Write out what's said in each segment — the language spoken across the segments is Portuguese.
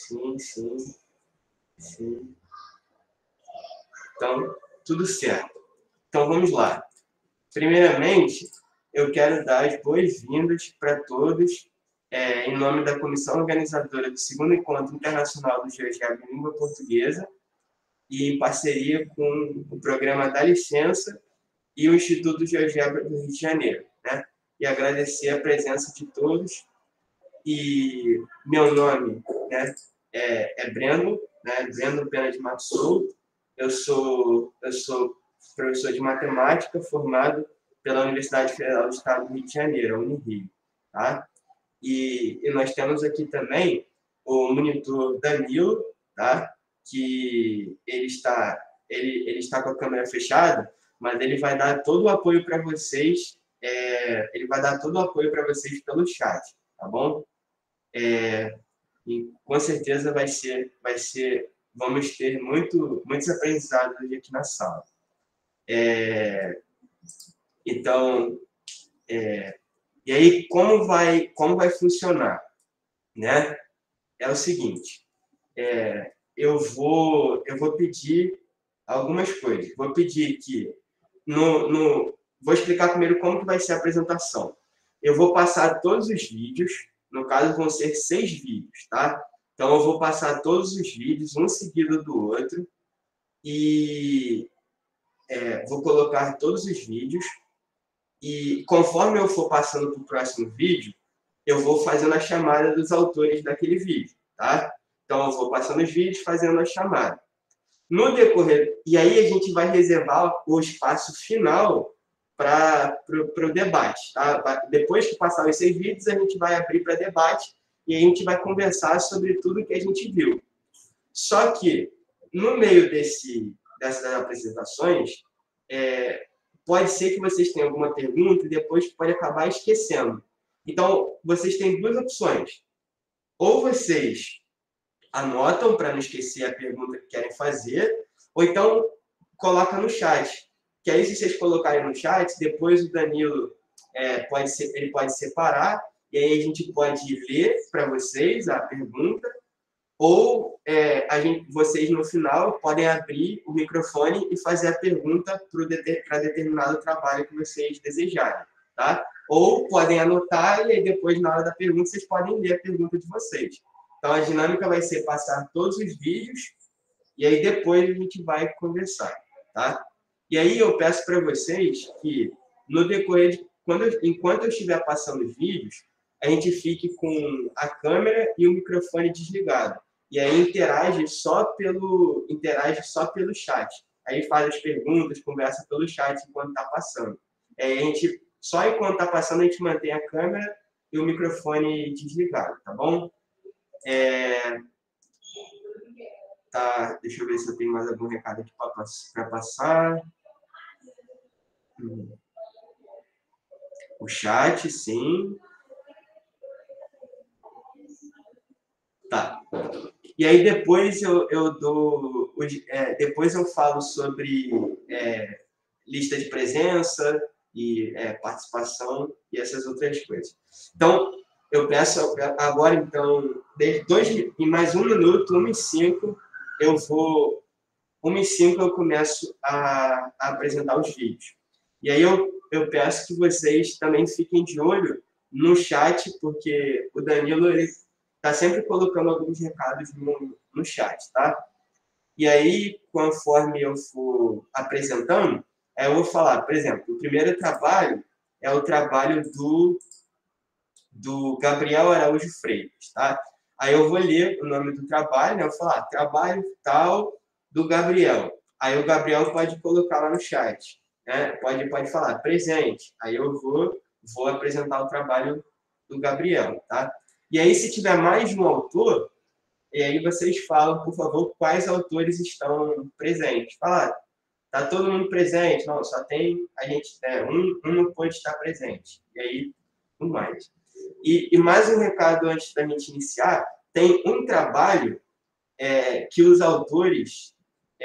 Sim, sim, sim. Então, tudo certo. Então, vamos lá. Primeiramente, eu quero dar as boas-vindas para todos, em nome da comissão organizadora do segundo Encontro Internacional do GeoGebra em Língua Portuguesa, e em parceria com o programa Dá Licença e o Instituto GeoGebra do Rio de Janeiro, né? E agradecer a presença de todos. E meu nome, né, é Breno, né, Breno Pena de Mato Souto. Eu sou professor de matemática formado pela Universidade Federal do Estado do Rio de Janeiro, a Unirio, tá? E nós temos aqui também o monitor Danilo, tá? Que ele está com a câmera fechada, mas ele vai dar todo o apoio para vocês, ele vai dar todo o apoio para vocês pelo chat, tá bom? E com certeza vamos ter muitos aprendizados aqui na sala. Então, e aí como vai funcionar, né? É o seguinte, eu vou pedir algumas coisas. Vou pedir que vou explicar primeiro como que vai ser a apresentação. Eu vou passar todos os vídeos, no caso vão ser 6 vídeos, tá? Então eu vou passar todos os vídeos, um seguido do outro, e vou colocar todos os vídeos, e conforme eu for passando para o próximo vídeo, eu vou fazendo a chamada dos autores daquele vídeo, tá? Então eu vou passando os vídeos, fazendo a chamada. No decorrer, e aí a gente vai reservar o espaço final para o debate, tá? Depois que passar os 6 vídeos, a gente vai abrir para debate e a gente vai conversar sobre tudo que a gente viu. Só que, no meio dessas apresentações, pode ser que vocês tenham alguma pergunta e depois pode acabar esquecendo. Então, vocês têm 2 opções. Ou vocês anotam para não esquecer a pergunta que querem fazer, ou então coloca no chat. Que aí, se vocês colocarem no chat, depois o Danilo ele pode separar, e aí a gente pode ler para vocês a pergunta, ou vocês, no final, podem abrir o microfone e fazer a pergunta para determinado trabalho que vocês desejarem, tá? Ou podem anotar e aí depois, na hora da pergunta, vocês podem ler a pergunta de vocês. Então, a dinâmica vai ser passar todos os vídeos e aí depois a gente vai conversar, tá? E aí eu peço para vocês que, no decorrer enquanto eu estiver passando os vídeos, a gente fique com a câmera e o microfone desligado. E aí interage só pelo chat. Aí faz as perguntas, conversa pelo chat enquanto está passando. Só enquanto está passando, a gente mantém a câmera e o microfone desligado, tá bom? Tá, deixa eu ver se eu tenho mais algum recado aqui para passar. O chat, sim. Tá. E aí depois depois eu falo sobre lista de presença e participação e essas outras coisas. Então, eu peço agora, então, em mais 1 minuto, 1h05, 1h05 eu começo a apresentar os vídeos. E aí eu peço que vocês também fiquem de olho no chat, porque o Danilo está sempre colocando alguns recados no chat, tá? E aí, conforme eu for apresentando, eu vou falar, por exemplo, o primeiro trabalho é o trabalho do Gabriel Araújo Freitas, tá? Aí eu vou ler o nome do trabalho, né? Eu vou falar, trabalho tal do Gabriel. Aí o Gabriel pode colocar lá no chat, né? Pode falar, presente. Aí eu vou apresentar o trabalho do Gabriel, tá? E aí, se tiver mais de um autor, e aí vocês falam, por favor, quais autores estão presentes. Fala, tá todo mundo presente? Não, só tem a gente, um não pode estar presente. E aí, um mais. E mais um recado antes da gente iniciar, tem um trabalho que os autores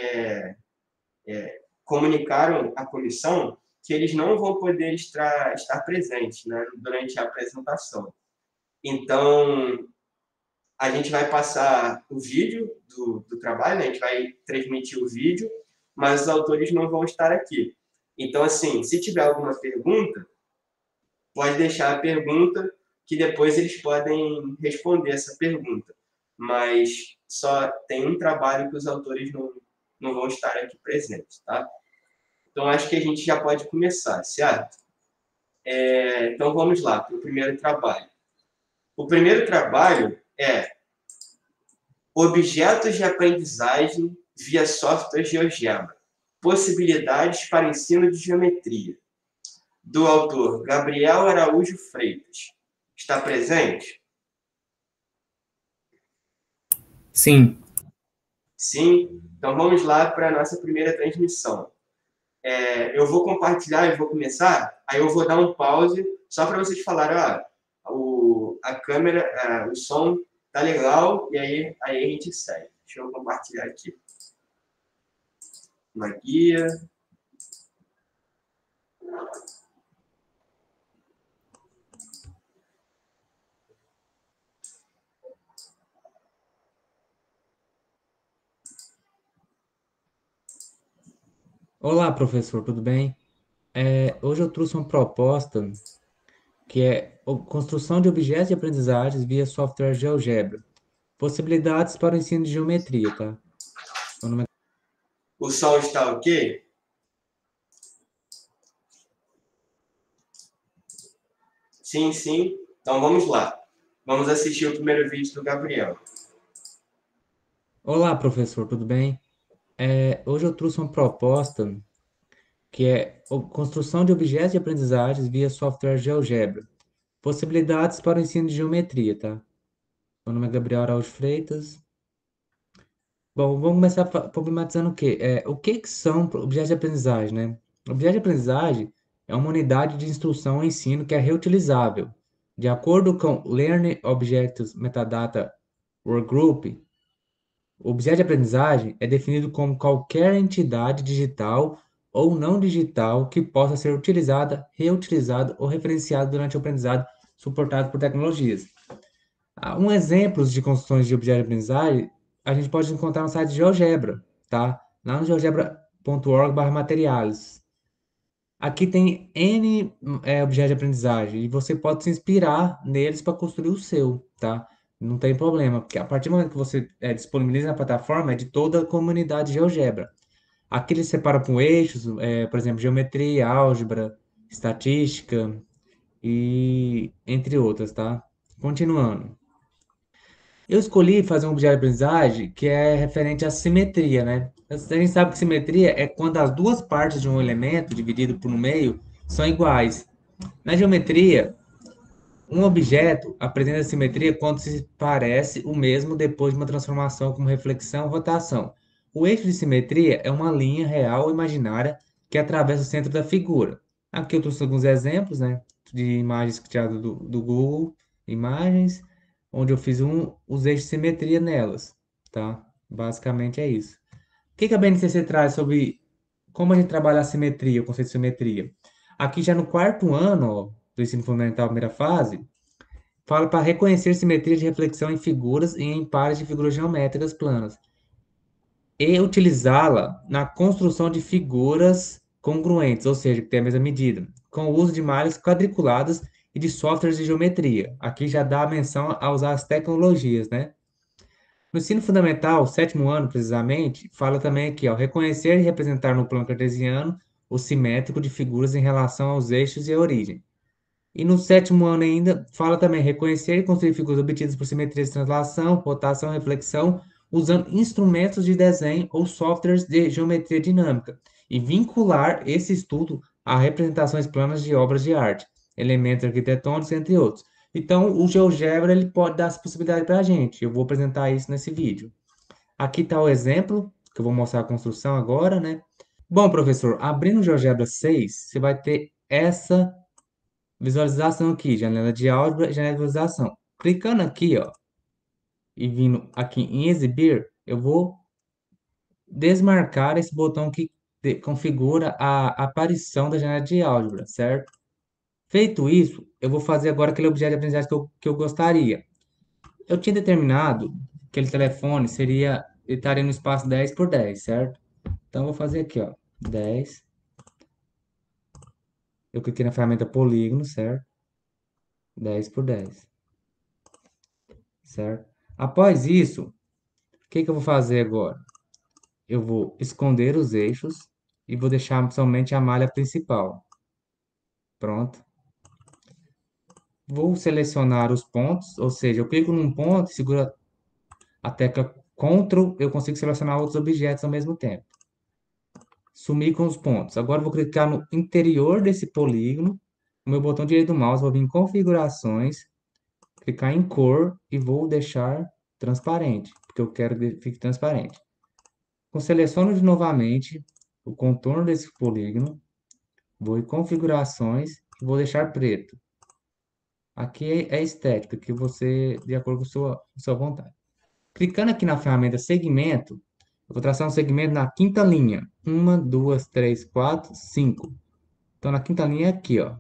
comunicaram à comissão que eles não vão poder estar presentes, né, durante a apresentação. Então, a gente vai passar o vídeo do trabalho, né? A gente vai transmitir o vídeo, mas os autores não vão estar aqui. Então, assim, se tiver alguma pergunta, pode deixar a pergunta que depois eles podem responder essa pergunta. Mas só tem um trabalho que os autores não vão estar aqui presentes, tá? Então, acho que a gente já pode começar, certo? Então, vamos lá para o primeiro trabalho. O primeiro trabalho é Objetos de aprendizagem via software GeoGebra. Possibilidades para ensino de geometria. Do autor Gabriel Araújo Freitas. Está presente? Sim. Sim? Então vamos lá para a nossa primeira transmissão. Eu vou compartilhar, eu vou começar, aí eu vou dar um pause só para vocês falarem, a câmera, o som tá legal, e aí a gente segue. Deixa eu compartilhar aqui. Uma guia. Olá, professor, tudo bem? Hoje eu trouxe uma proposta que é construção de objetos de aprendizagem via software GeoGebra. Possibilidades para o ensino de geometria, tá? Meu nome O som está ok? Sim, sim. Então vamos lá. Vamos assistir o primeiro vídeo do Gabriel. Olá, professor, tudo bem? Hoje eu trouxe uma proposta que é construção de objetos de aprendizagem via software GeoGebra. Possibilidades para o ensino de geometria, tá? Meu nome é Gabriel Araújo Freitas. Bom, vamos começar problematizando o quê? O que que são objetos de aprendizagem, né? Objeto de aprendizagem é uma unidade de instrução e ensino que é reutilizável. De acordo com Learning Objects Metadata Workgroup, o objeto de aprendizagem é definido como qualquer entidade digital ou não digital que possa ser utilizada, reutilizada ou referenciada durante o aprendizado suportado por tecnologias. Um exemplo de construções de objeto de aprendizagem a gente pode encontrar no site de GeoGebra, tá? Lá no geogebra.org/materiais. Aqui tem N objetos de aprendizagem e você pode se inspirar neles para construir o seu, tá? Não tem problema, porque a partir do momento que você disponibiliza na plataforma, é de toda a comunidade GeoGebra. Aqui eles separam por eixos, por exemplo, geometria, álgebra, estatística e entre outras, tá? Continuando. Eu escolhi fazer um objeto de aprendizagem que é referente à simetria, né? A gente sabe que simetria é quando as duas partes de um elemento, dividido por um meio, são iguais. Na geometria, um objeto apresenta simetria quando se parece o mesmo depois de uma transformação como reflexão ou rotação. O eixo de simetria é uma linha real ou imaginária que atravessa o centro da figura. Aqui eu trouxe alguns exemplos, né, de imagens tiradas do Google Imagens, onde eu fiz os eixos de simetria nelas, tá? Basicamente é isso. O que que a BNCC traz sobre como a gente trabalha a simetria, o conceito de simetria? Aqui já no quarto ano, ó, do ensino fundamental, primeira fase, fala para reconhecer simetria de reflexão em figuras e em pares de figuras geométricas planas e utilizá-la na construção de figuras congruentes, ou seja, que tem a mesma medida, com o uso de malhas quadriculadas e de softwares de geometria. Aqui já dá a menção a usar as tecnologias, né? No ensino fundamental, sétimo ano precisamente, fala também aqui, ó, reconhecer e representar no plano cartesiano o simétrico de figuras em relação aos eixos e à origem. E no sétimo ano ainda, fala também reconhecer e construir figuras obtidas por simetrias de translação, rotação, reflexão, usando instrumentos de desenho ou softwares de geometria dinâmica, e vincular esse estudo a representações planas de obras de arte, elementos arquitetônicos, entre outros. Então, o GeoGebra ele pode dar essa possibilidade para a gente. Eu vou apresentar isso nesse vídeo. Aqui está o exemplo, que eu vou mostrar a construção agora, né? Bom, professor, abrindo o GeoGebra 6, você vai ter essa visualização aqui, janela de álgebra, janela de visualização. Clicando aqui, ó, e vindo aqui em exibir, eu vou desmarcar esse botão que configura a aparição da janela de álgebra, certo? Feito isso, eu vou fazer agora aquele objeto de aprendizagem que eu gostaria. eu tinha determinado que aquele telefone seria, ele estaria no espaço 10 por 10, certo? Então, eu vou fazer aqui, ó, 10. Eu cliquei na ferramenta polígono, certo? 10 por 10, certo? Após isso, o que que eu vou fazer agora? Eu vou esconder os eixos e vou deixar somente a malha principal. Pronto. Vou selecionar os pontos, ou seja, eu clico num ponto, seguro a tecla Ctrl, eu consigo selecionar outros objetos ao mesmo tempo. Sumir com os pontos. Agora eu vou clicar no interior desse polígono, o meu botão direito do mouse, vou vir em configurações, clicar em cor e vou deixar transparente, porque eu quero que fique transparente. Eu seleciono de novamente o contorno desse polígono, vou em configurações e vou deixar preto. Aqui é estética, que você, de acordo com sua vontade. Clicando aqui na ferramenta segmento, eu vou traçar um segmento na quinta linha. Uma, duas, três, quatro, cinco. Então, na quinta linha é aqui, ó.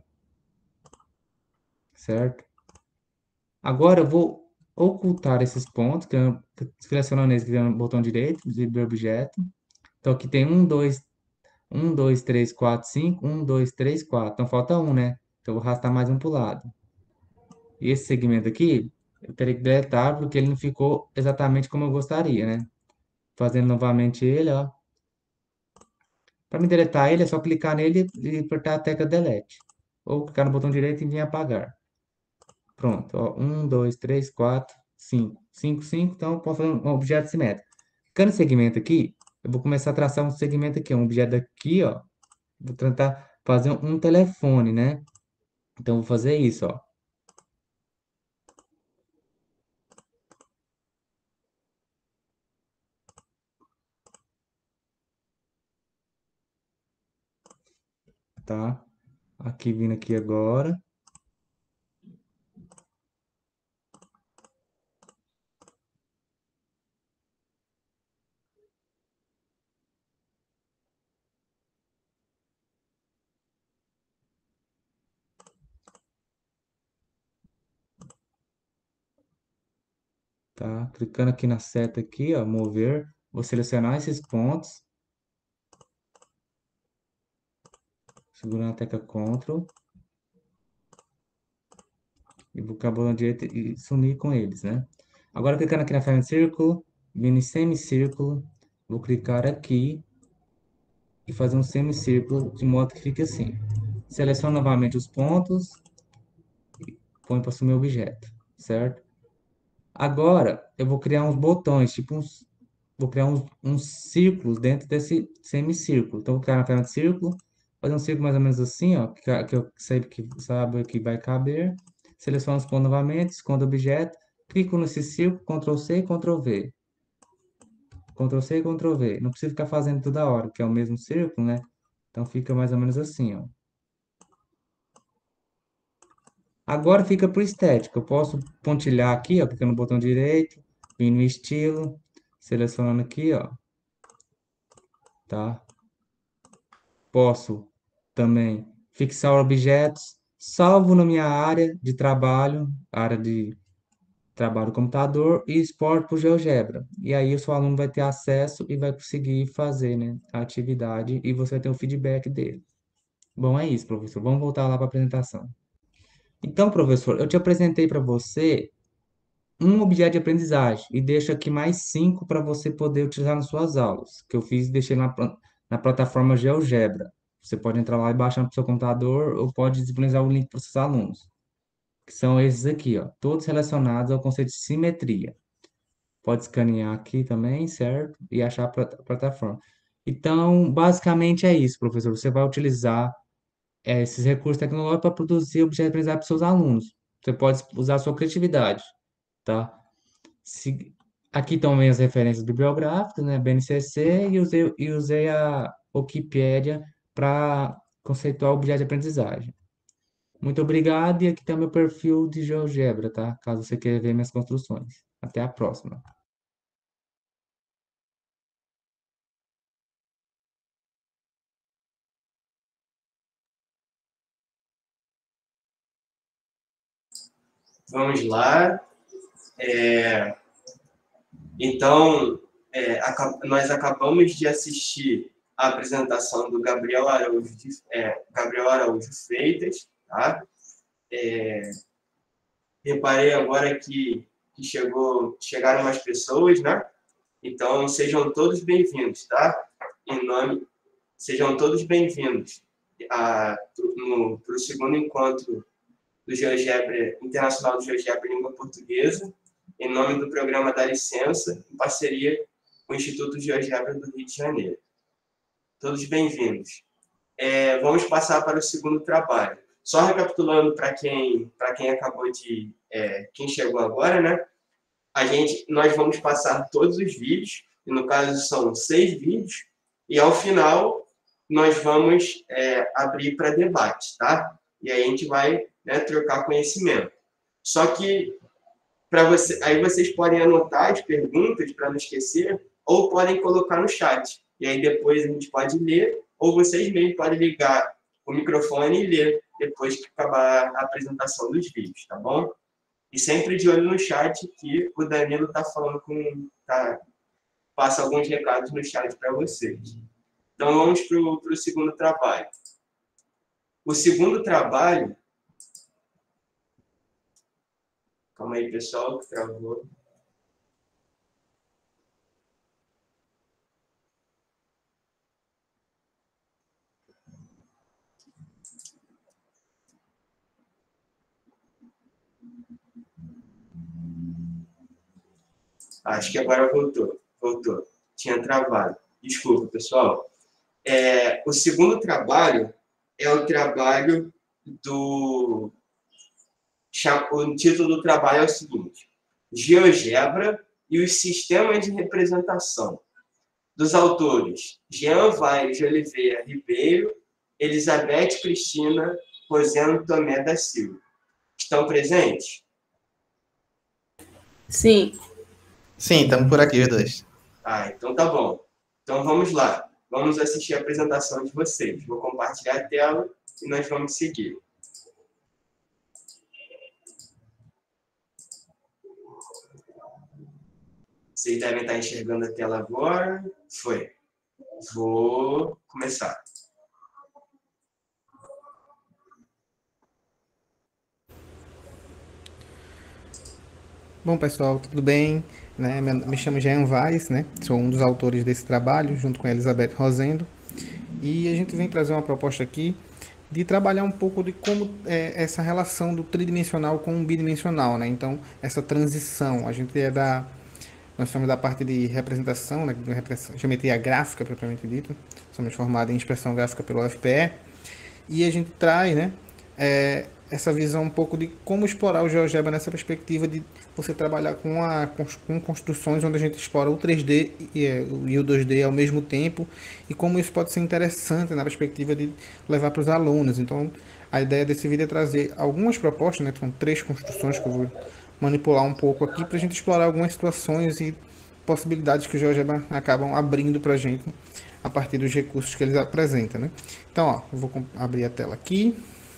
Certo? Agora, eu vou ocultar esses pontos, selecionando eles, clicando no botão direito de objeto. Então, aqui tem um, dois, três, quatro, cinco. Um, dois, três, quatro. Então, falta um, né? Então, eu vou arrastar mais um para o lado. E esse segmento aqui, eu terei que deletar, porque ele não ficou exatamente como eu gostaria, né? Fazendo novamente ele, ó. Para me deletar ele, é só clicar nele e apertar a tecla Delete. Ou clicar no botão direito e vir apagar. Pronto, ó. 1, 2, 3, 4, 5. 5, 5, então eu posso fazer um objeto simétrico. Clicando em segmento aqui, eu vou começar a traçar um segmento aqui, um objeto aqui, ó. Vou tentar fazer um telefone, né? Então, eu vou fazer isso, ó. Tá? Aqui, vindo aqui agora. Tá? Clicando aqui na seta aqui, ó, mover. Vou selecionar esses pontos. Segurando a tecla Ctrl. E vou com a bola direita e sumir com eles, né? Agora, clicando aqui na ferramenta círculo, vindo em semicírculo, vou clicar aqui e fazer um semicírculo de modo que fique assim. Seleciono novamente os pontos e ponho para sumir o objeto, certo? Agora, eu vou criar uns botões, vou criar uns círculos dentro desse semicírculo. Então, vou clicar na ferramenta círculo, fazer um círculo mais ou menos assim, ó, que eu sei que sabe que vai caber. Seleciono os pontos novamente, escondo o objeto, clico nesse círculo, Ctrl C e Ctrl V. Ctrl C e Ctrl V. Não precisa ficar fazendo toda hora, que é o mesmo círculo, né? Então fica mais ou menos assim, ó. Agora fica para o estético. Eu posso pontilhar aqui, ó, clicando no botão direito, vir no estilo, selecionando aqui, ó, tá? Posso também fixar objetos, salvo na minha área de trabalho, área de trabalho do computador e exporto para o GeoGebra. E aí o seu aluno vai ter acesso e vai conseguir fazer, né, a atividade e você vai ter o feedback dele. Bom, é isso, professor. Vamos voltar lá para a apresentação. Então, professor, eu te apresentei para você um objeto de aprendizagem e deixo aqui mais 5 para você poder utilizar nas suas aulas, que eu fiz e deixei na plataforma GeoGebra. Você pode entrar lá e baixar no seu computador ou pode disponibilizar o link para os seus alunos, que são esses aqui, ó, todos relacionados ao conceito de simetria. Pode escanear aqui também, certo? E achar a plataforma. Então, basicamente é isso, professor. Você vai utilizar esses recursos tecnológicos para produzir objetos de aprendizagem para os seus alunos. Você pode usar a sua criatividade, tá? Aqui estão minhas referências bibliográficas, né? BNCC, e usei a Wikipédia para conceituar objeto de aprendizagem. Muito obrigado, e aqui está meu perfil de GeoGebra, tá? Caso você queira ver minhas construções. Até a próxima. Vamos lá. Então, nós acabamos de assistir a apresentação do Gabriel Araújo Freitas, tá? Reparei agora que chegaram mais pessoas, né? Então, sejam todos bem-vindos, tá? Sejam todos bem-vindos para o segundo encontro do GeoGebra Internacional do GeoGebra em Língua Portuguesa, em nome do programa Dá Licença, em parceria com o Instituto GeoGebra do Rio de Janeiro. Todos bem-vindos. Vamos passar para o segundo trabalho. Só recapitulando para quem acabou de... quem chegou agora, né? Nós vamos passar todos os vídeos, e no caso são 6 vídeos, e ao final nós vamos abrir para debate, tá? E aí a gente vai, né, trocar conhecimento. Só que aí vocês podem anotar as perguntas para não esquecer, ou podem colocar no chat. E aí depois a gente pode ler, ou vocês mesmos podem ligar o microfone e ler depois que acabar a apresentação dos vídeos, tá bom? E sempre de olho no chat, que o Danilo está falando passa alguns recados no chat para vocês. Então vamos para o segundo trabalho. O segundo trabalho... Calma aí, pessoal, que travou. Acho que agora voltou. Tinha travado. Desculpa, pessoal. O segundo trabalho é o trabalho do... O título do trabalho é o seguinte: GeoGebra e os sistemas de representação. Dos autores Jean Vaires de Oliveira Ribeiro, Elizabeth Cristina Rosendo Tomé da Silva. Estão presentes? Sim. Sim, estamos por aqui, os dois. Então tá bom. Então vamos lá. Vamos assistir a apresentação de vocês. Vou compartilhar a tela e nós vamos seguir. Vocês devem estar enxergando a tela agora. Foi. Vou começar. Bom, pessoal, tudo bem? Me chamo Jean Vaires, né? Sou um dos autores desse trabalho, junto com a Elizabeth Rosendo. E a gente vem trazer uma proposta aqui de trabalhar um pouco de como essa relação do tridimensional com o bidimensional, né? Então, essa transição. Nós somos da parte de representação, né? Geometria gráfica, propriamente dito. Somos formados em expressão gráfica pelo UFPE. E a gente traz, né? Essa visão um pouco de como explorar o GeoGebra nessa perspectiva de você trabalhar com construções onde a gente explora o 3D e o 2D ao mesmo tempo, e como isso pode ser interessante na perspectiva de levar para os alunos. Então, a ideia desse vídeo é trazer algumas propostas, né? São 3 construções que eu vou manipular um pouco aqui para a gente explorar algumas situações e possibilidades que o GeoGebra acabam abrindo para a gente a partir dos recursos que eles apresentam, né? Então, ó, eu vou abrir a tela aqui.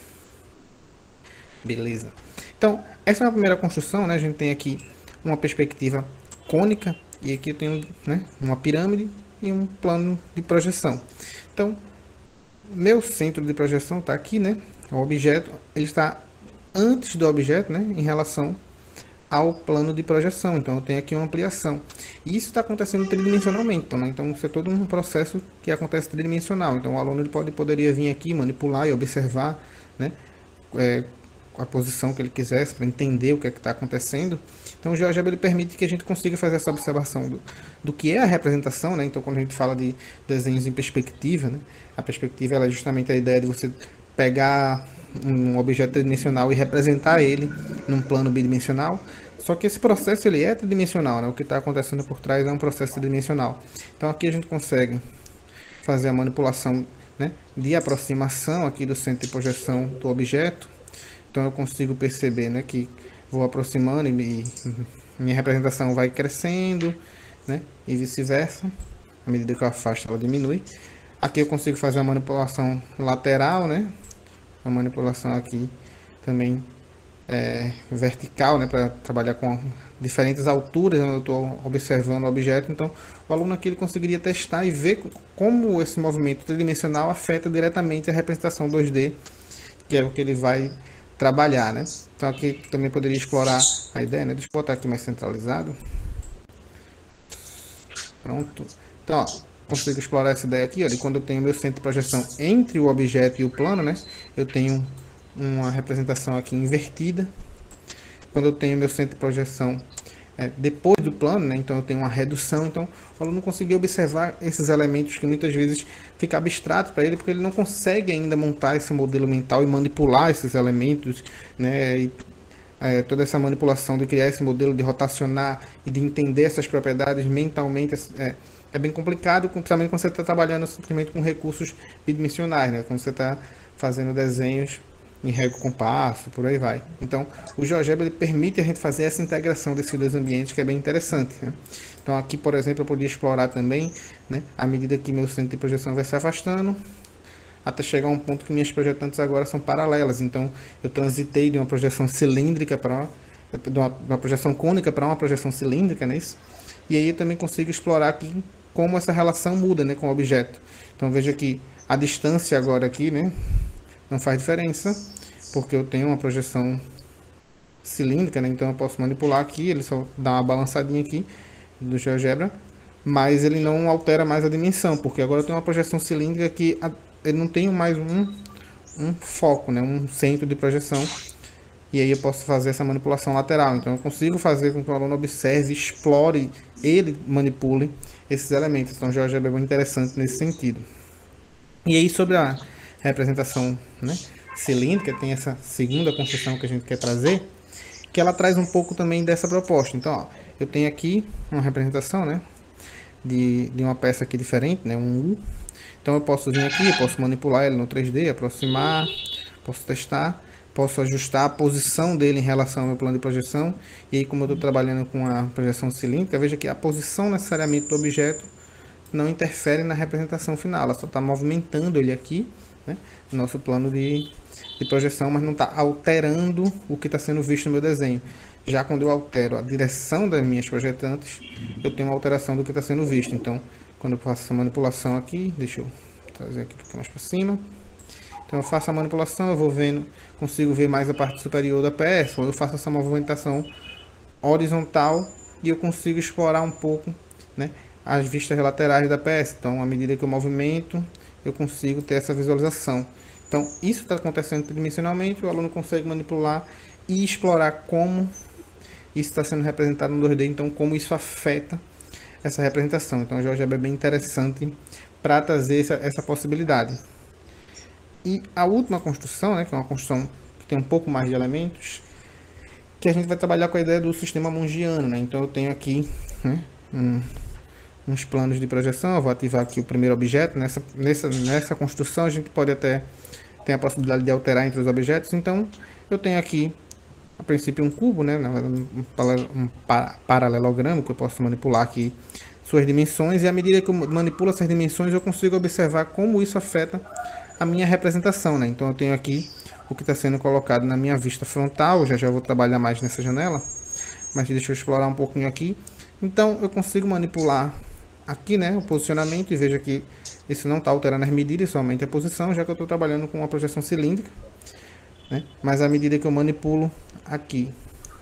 Beleza. Então, essa é a primeira construção, né? A gente tem aqui uma perspectiva cônica e aqui eu tenho, né, uma pirâmide e um plano de projeção. Então, meu centro de projeção está aqui, né? O objeto, ele está antes do objeto, né, em relação ao plano de projeção. Então, eu tenho aqui uma ampliação. E isso está acontecendo tridimensionalmente. Então, isso é todo um processo que acontece tridimensional. Então, o aluno ele poderia vir aqui, manipular e observar, né, a posição que ele quisesse, para entender o que é que está acontecendo. Então, o GeoGebra ele permite que a gente consiga fazer essa observação do que é a representação, né? Então, quando a gente fala de desenhos em perspectiva, né, a perspectiva ela é justamente a ideia de você pegar um objeto tridimensional e representar ele num plano bidimensional. Só que esse processo ele é tridimensional, né? O que está acontecendo por trás é um processo tridimensional. Então, aqui a gente consegue fazer a manipulação, né, de aproximação aqui do centro de projeção do objeto. Então eu consigo perceber, né, que vou aproximando e minha representação vai crescendo, né, e vice-versa. À medida que eu afasto, ela diminui. Aqui eu consigo fazer uma manipulação lateral, né, uma manipulação aqui também vertical, né, para trabalhar com diferentes alturas onde eu estou observando o objeto. Então, o aluno aqui ele conseguiria testar e ver como esse movimento tridimensional afeta diretamente a representação 2D, que é o que ele vai trabalhar, né? Então, aqui também poderia explorar a ideia, né? Deixa eu botar aqui mais centralizado. Pronto. Então, ó, consigo explorar essa ideia aqui, ó, de quando eu tenho meu centro de projeção entre o objeto e o plano, né? Eu tenho uma representação aqui invertida. Quando eu tenho meu centro de projeção depois do plano, né? Então eu tenho uma redução. Então o aluno conseguiu observar esses elementos que muitas vezes fica abstrato para ele, porque ele não consegue ainda montar esse modelo mental e manipular esses elementos, né? E, toda essa manipulação de criar esse modelo, de rotacionar e de entender essas propriedades mentalmente é bem complicado, principalmente quando você está trabalhando simplesmente com recursos bidimensionais, né? Quando você está fazendo desenhos em régua compasso, por aí vai. Então, o GeoGebra ele permite a gente fazer essa integração desses dois ambientes, que é bem interessante, né? Então, aqui, por exemplo, eu podia explorar também, né, à medida que meu centro de projeção vai se afastando, até chegar a um ponto que minhas projetantes agora são paralelas. Então, eu transitei de uma projeção cilíndrica para uma projeção cônica para uma projeção cilíndrica, né? Isso? E aí eu também consigo explorar aqui como essa relação muda, né, com o objeto. Então, veja que a distância agora aqui, né, não faz diferença, porque eu tenho uma projeção cilíndrica, né? Então eu posso manipular aqui, ele só dá uma balançadinha aqui do GeoGebra, mas ele não altera mais a dimensão, porque agora eu tenho uma projeção cilíndrica que ele não tem mais um foco, né? Um centro de projeção, e aí eu posso fazer essa manipulação lateral. Então eu consigo fazer com que o aluno observe, explore, ele manipule esses elementos. Então o GeoGebra é bem interessante nesse sentido. E aí sobre a representação, né, cilíndrica, tem essa segunda construção que a gente quer trazer, que ela traz um pouco também dessa proposta. Então, ó, eu tenho aqui uma representação, né, de uma peça aqui diferente, né, um U. Então eu posso vir aqui, eu posso manipular ele no 3D, aproximar, posso testar, posso ajustar a posição dele em relação ao meu plano de projeção. E aí, como eu estou trabalhando com a projeção cilíndrica, veja que a posição necessariamente do objeto não interfere na representação final, ela só está movimentando ele aqui, né, no nosso plano de projeção, mas não está alterando o que está sendo visto no meu desenho. Já quando eu altero a direção das minhas projetantes, eu tenho uma alteração do que está sendo visto. Então, quando eu faço essa manipulação aqui, deixa eu trazer aqui um pouquinho mais para cima. Então eu faço a manipulação, eu vou vendo, consigo ver mais a parte superior da peça, ou eu faço essa movimentação horizontal e eu consigo explorar um pouco, né, as vistas laterais da peça. Então, à medida que eu movimento, eu consigo ter essa visualização. Então, isso está acontecendo tridimensionalmente, o aluno consegue manipular e explorar como isso está sendo representado no 2D, então como isso afeta essa representação. Então, o GeoGebra é bem interessante para trazer essa possibilidade. E a última construção, né, que é uma construção que tem um pouco mais de elementos, que a gente vai trabalhar com a ideia do sistema mungiano, né? Então, eu tenho aqui, né, uns planos de projeção. Eu vou ativar aqui o primeiro objeto. Nessa construção a gente pode até ter a possibilidade de alterar entre os objetos. Então eu tenho aqui a princípio um cubo, né, um paralelogramo que eu posso manipular aqui suas dimensões, e à medida que eu manipulo essas dimensões eu consigo observar como isso afeta a minha representação, né? Então eu tenho aqui o que está sendo colocado na minha vista frontal. Já vou trabalhar mais nessa janela, mas deixa eu explorar um pouquinho aqui. Então eu consigo manipular aqui, né, o posicionamento, e veja que isso não está alterando as medidas, somente a posição, já que eu estou trabalhando com uma projeção cilíndrica, né? Mas à medida que eu manipulo aqui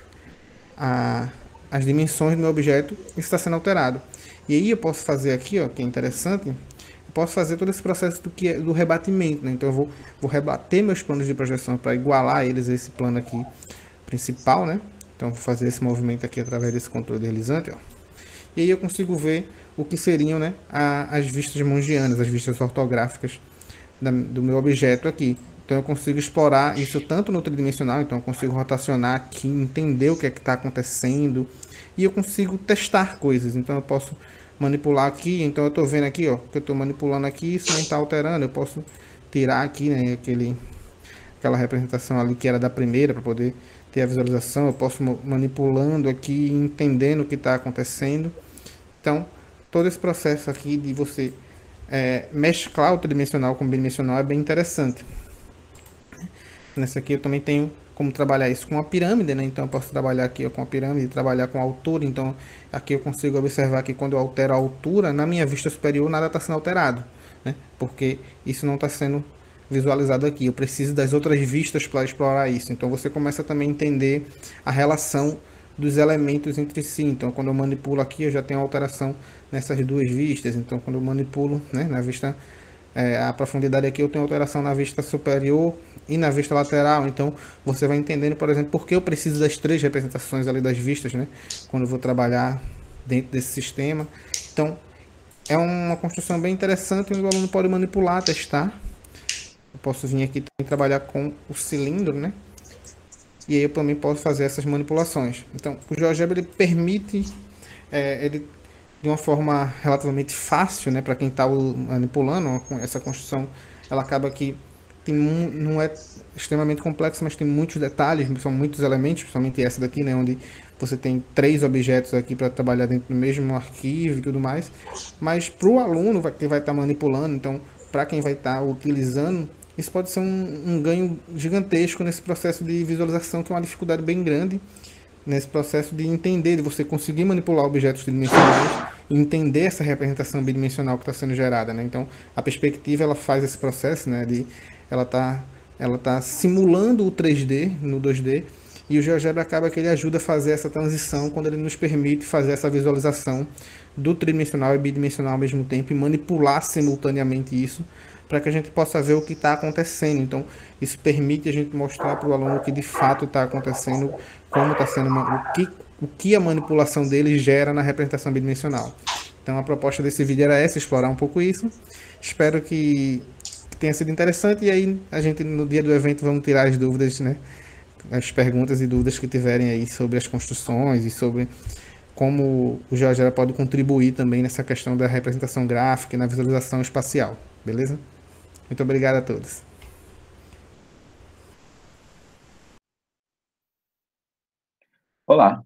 as dimensões do meu objeto, isso está sendo alterado. E aí eu posso fazer aqui, ó, que é interessante, eu posso fazer todo esse processo do rebatimento, né? Então eu vou rebater meus planos de projeção para igualar eles a esse plano aqui principal, né? Então vou fazer esse movimento aqui através desse controle deslizante, ó. E aí eu consigo ver o que seriam, né, as vistas mungianas, as vistas ortográficas do meu objeto aqui. Então eu consigo explorar isso tanto no tridimensional, então eu consigo rotacionar aqui, entender o que é que está acontecendo, e eu consigo testar coisas. Então eu posso manipular aqui, então eu estou vendo aqui, ó, que eu estou manipulando aqui, isso não está alterando. Eu posso tirar aqui, né, aquela representação ali que era da primeira, para poder ter a visualização. Eu posso manipulando aqui, entendendo o que está acontecendo. Então todo esse processo aqui de você mesclar o tridimensional com o bidimensional é bem interessante. Nessa aqui eu também tenho como trabalhar isso com uma pirâmide, né? Então eu posso trabalhar aqui ó, com a pirâmide, trabalhar com a altura. Então aqui eu consigo observar que quando eu altero a altura, na minha vista superior nada está sendo alterado, né? Porque isso não está sendo visualizado aqui. Eu preciso das outras vistas para explorar isso. Então você começa também a entender a relação dos elementos entre si. Então quando eu manipulo aqui, eu já tenho alteração nessas duas vistas. Então quando eu manipulo, né, na vista a profundidade aqui, eu tenho alteração na vista superior e na vista lateral. Então você vai entendendo, por exemplo, por que eu preciso das três representações ali das vistas, né, quando eu vou trabalhar dentro desse sistema. Então é uma construção bem interessante onde o aluno pode manipular, testar. Eu posso vir aqui também trabalhar com o cilindro, né? E aí eu também posso fazer essas manipulações. Então, o GeoGebra ele permite, ele de uma forma relativamente fácil, né, para quem está manipulando essa construção, ela acaba que não é extremamente complexa, mas tem muitos detalhes, são muitos elementos, principalmente essa daqui, né, onde você tem 3 objetos aqui para trabalhar dentro do mesmo arquivo e tudo mais. Mas para o aluno que vai estar manipulando, então para quem vai estar utilizando, isso pode ser um ganho gigantesco nesse processo de visualização, que é uma dificuldade bem grande nesse processo de entender, de você conseguir manipular objetos tridimensionais e entender essa representação bidimensional que está sendo gerada, né? Então, a perspectiva ela faz esse processo, né? Ela tá simulando o 3D no 2D, e o GeoGebra acaba que ele ajuda a fazer essa transição quando ele nos permite fazer essa visualização do tridimensional e bidimensional ao mesmo tempo e manipular simultaneamente isso para que a gente possa ver o que está acontecendo. Então, isso permite a gente mostrar para o aluno o que de fato está acontecendo, como está sendo, o que a manipulação dele gera na representação bidimensional. Então, a proposta desse vídeo era essa, explorar um pouco isso. Espero que tenha sido interessante, e aí a gente, no dia do evento, vamos tirar as dúvidas, né? As perguntas e dúvidas que tiverem aí sobre as construções e sobre como o GeoGebra pode contribuir também nessa questão da representação gráfica e na visualização espacial. Beleza? Muito obrigado a todos. Olá,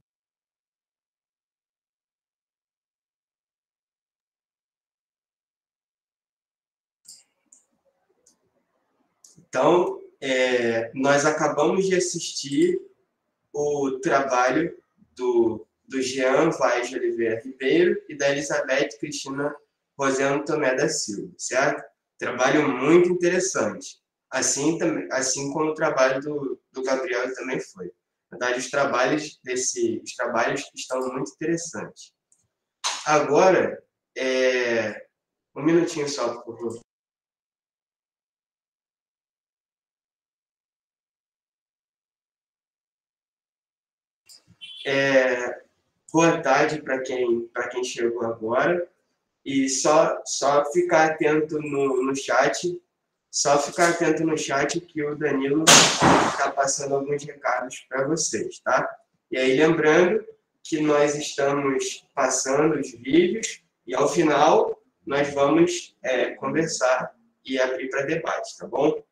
Então, nós acabamos de assistir o trabalho do Jean Vaz de Oliveira Ribeiro e da Elizabeth Cristina Rosendo Tomé da Silva, certo? Trabalho muito interessante. Assim como o trabalho do Gabriel também foi. Na verdade, os trabalhos estão muito interessantes. Agora, um minutinho só, por favor. Boa tarde para quem chegou agora. E só ficar atento no chat. Só ficar atento no chat que o Danilo está passando alguns recados para vocês, tá? E aí, lembrando que nós estamos passando os vídeos e, ao final, nós vamos conversar e abrir para debate, tá bom?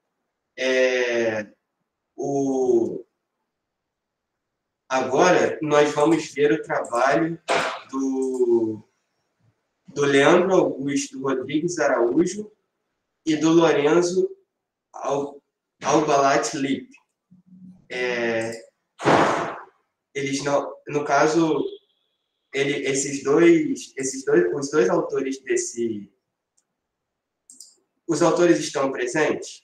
Agora, nós vamos ver o trabalho do Leandro Augusto Rodrigues Araújo e do Lorenzo Albalat Lip. Eles não, no caso, os dois autores os autores estão presentes?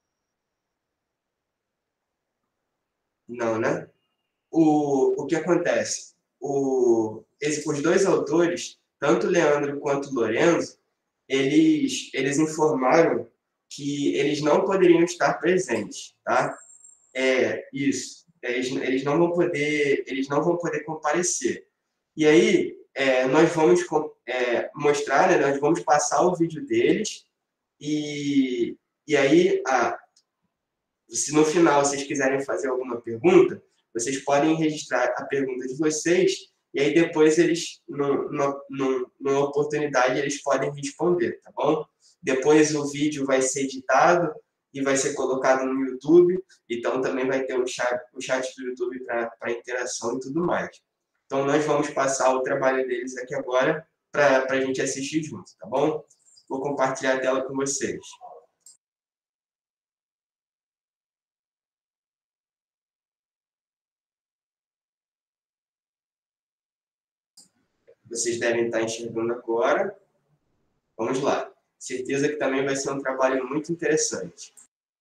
Não, né? O que acontece? Os dois autores, tanto Leandro quanto Lorenzo, eles informaram que eles não poderiam estar presentes, tá? Isso. Eles não vão poder comparecer. E aí, nós vamos mostrar, né, nós vamos passar o vídeo deles e aí, se no final vocês quiserem fazer alguma pergunta, vocês podem registrar a pergunta de vocês e aí depois eles, numa oportunidade, eles podem responder, tá bom? Depois o vídeo vai ser editado e vai ser colocado no YouTube, então também vai ter o chat do YouTube para interação e tudo mais. Então nós vamos passar o trabalho deles aqui agora para a gente assistir junto, tá bom? Vou compartilhar a tela com vocês. vocês devem estar enxergando agora. Vamos lá. Certeza que também vai ser um trabalho muito interessante.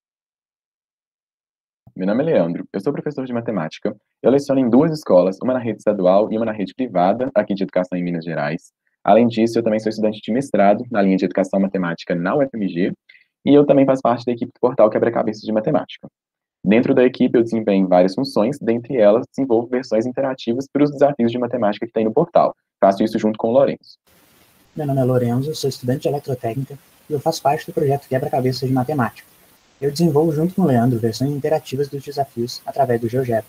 Meu nome é Leandro, eu sou professor de matemática. Eu leciono em 2 escolas, uma na rede estadual e uma na rede privada, aqui de educação em Minas Gerais. Além disso, eu também sou estudante de mestrado na linha de educação matemática na UFMG, e eu também faço parte da equipe do portal Quebra-Cabeças de Matemática. Dentro da equipe, eu desempenho várias funções, dentre elas, desenvolvo versões interativas para os desafios de matemática que tem no portal. Faço isso junto com o Lourenço. Meu nome é Lourenço, sou estudante de eletrotécnica e eu faço parte do projeto Quebra-Cabeças de Matemática. Eu desenvolvo junto com o Leandro versões interativas dos desafios através do GeoGebra.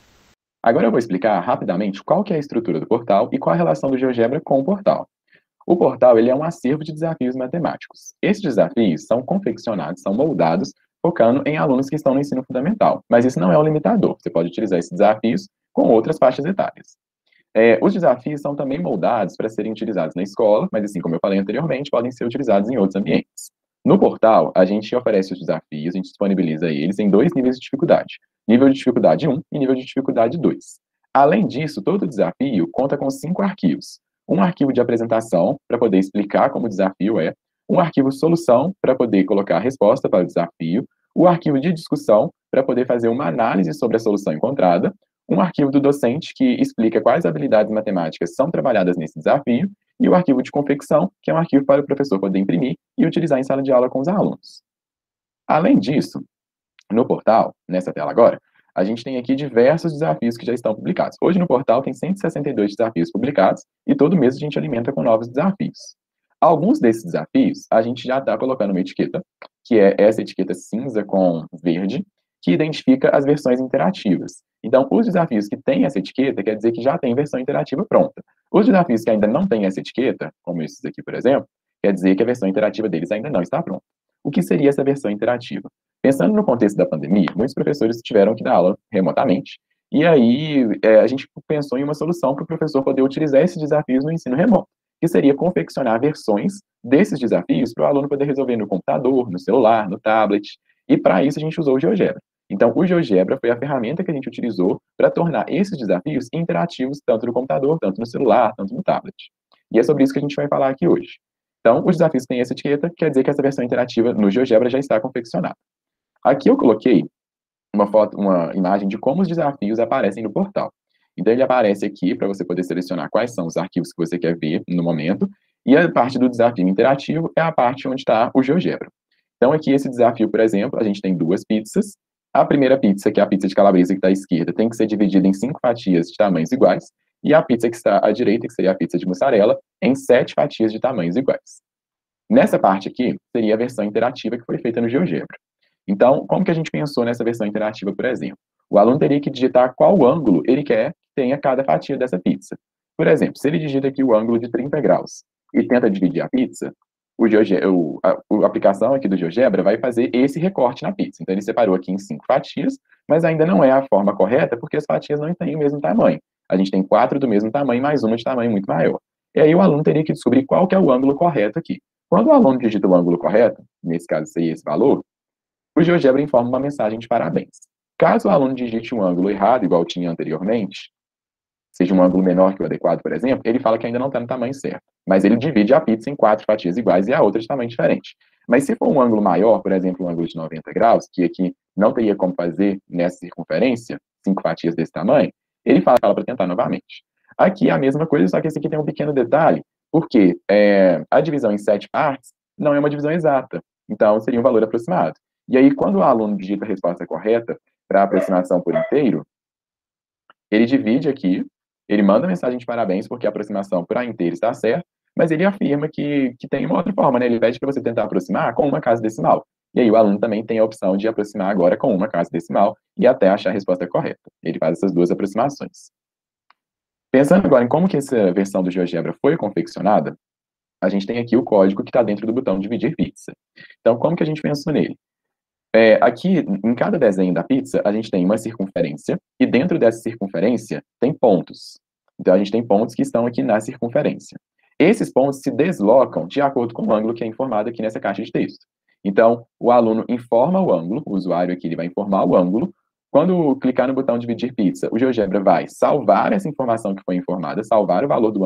Agora eu vou explicar rapidamente qual que é a estrutura do portal e qual a relação do GeoGebra com o portal. O portal ele é um acervo de desafios matemáticos. Esses desafios são confeccionados, são moldados, focando em alunos que estão no ensino fundamental. Mas isso não é um limitador. Você pode utilizar esses desafios com outras faixas etárias. Os desafios são também moldados para serem utilizados na escola, mas assim como eu falei anteriormente, podem ser utilizados em outros ambientes. No portal, a gente oferece os desafios, a gente disponibiliza eles em 2 níveis de dificuldade. Nível de dificuldade 1 e nível de dificuldade 2. Além disso, todo desafio conta com 5 arquivos. Um arquivo de apresentação, para poder explicar como o desafio é. Um arquivo solução, para poder colocar a resposta para o desafio. O arquivo de discussão, para poder fazer uma análise sobre a solução encontrada. Um arquivo do docente, que explica quais habilidades matemáticas são trabalhadas nesse desafio. E o arquivo de confecção, que é um arquivo para o professor poder imprimir e utilizar em sala de aula com os alunos. Além disso, no portal, nessa tela agora, a gente tem aqui diversos desafios que já estão publicados. Hoje no portal tem 162 desafios publicados e todo mês a gente alimenta com novos desafios. Alguns desses desafios a gente já está colocando uma etiqueta, que é essa etiqueta cinza com verde, que identifica as versões interativas. Então, os desafios que têm essa etiqueta quer dizer que já tem versão interativa pronta. Os desafios que ainda não têm essa etiqueta, como esses aqui, por exemplo, quer dizer que a versão interativa deles ainda não está pronta. O que seria essa versão interativa? Pensando no contexto da pandemia, muitos professores tiveram que dar aula remotamente, e aí a gente pensou em uma solução para o professor poder utilizar esses desafios no ensino remoto, que seria confeccionar versões desses desafios para o aluno poder resolver no computador, no celular, no tablet, e para isso a gente usou o GeoGebra. Então, o GeoGebra foi a ferramenta que a gente utilizou para tornar esses desafios interativos tanto no computador, tanto no celular, tanto no tablet. E é sobre isso que a gente vai falar aqui hoje. Então, os desafios que têm essa etiqueta quer dizer que essa versão interativa no GeoGebra já está confeccionada. Aqui eu coloquei uma imagem de como os desafios aparecem no portal. Então, ele aparece aqui para você poder selecionar quais são os arquivos que você quer ver no momento, e a parte do desafio interativo é a parte onde está o GeoGebra. Então, aqui esse desafio, por exemplo, a gente tem 2 pizzas. A primeira pizza, que é a pizza de calabresa que está à esquerda, tem que ser dividida em 5 fatias de tamanhos iguais, e a pizza que está à direita, que seria a pizza de mussarela, em 7 fatias de tamanhos iguais. Nessa parte aqui, seria a versão interativa que foi feita no GeoGebra. Então, como que a gente pensou nessa versão interativa, por exemplo? O aluno teria que digitar qual ângulo ele quer que tenha cada fatia dessa pizza. Por exemplo, se ele digita aqui o ângulo de 30 graus e tenta dividir a pizza, a aplicação aqui do GeoGebra vai fazer esse recorte na pizza. Então, ele separou aqui em 5 fatias, mas ainda não é a forma correta, porque as fatias não têm o mesmo tamanho. A gente tem 4 do mesmo tamanho, mais uma de tamanho muito maior. E aí o aluno teria que descobrir qual que é o ângulo correto aqui. Quando o aluno digita o ângulo correto, nesse caso seria esse valor, o GeoGebra informa uma mensagem de parabéns. Caso o aluno digite um ângulo errado, igual tinha anteriormente, seja um ângulo menor que o adequado, por exemplo, ele fala que ainda não está no tamanho certo. Mas ele divide a pizza em 4 fatias iguais e a outra de tamanho diferente. Mas se for um ângulo maior, por exemplo, um ângulo de 90 graus, que aqui não teria como fazer nessa circunferência, 5 fatias desse tamanho, ele fala para tentar novamente. Aqui é a mesma coisa, só que esse aqui tem um pequeno detalhe, porque a divisão em 7 partes não é uma divisão exata. Então, seria um valor aproximado. E aí, quando o aluno digita a resposta correta para a aproximação por inteiro, ele divide aqui, ele manda mensagem de parabéns porque a aproximação por A inteiro está certa, mas ele afirma que tem uma outra forma, né? Ele pede para você tentar aproximar com uma casa decimal. E aí o aluno também tem a opção de aproximar agora com uma casa decimal e até achar a resposta correta. Ele faz essas 2 aproximações. Pensando agora em como que essa versão do GeoGebra foi confeccionada, a gente tem aqui o código que está dentro do botão dividir pizza. Então, como que a gente pensou nele? Aqui, em cada desenho da pizza, a gente tem uma circunferência, e dentro dessa circunferência tem pontos. Então, a gente tem pontos que estão aqui na circunferência. Esses pontos se deslocam de acordo com o ângulo que é informado aqui nessa caixa de texto. Então, o aluno informa o ângulo, o usuário aqui ele vai informar o ângulo. Quando clicar no botão dividir pizza, o GeoGebra vai salvar essa informação que foi informada, salvar o valor do ângulo informado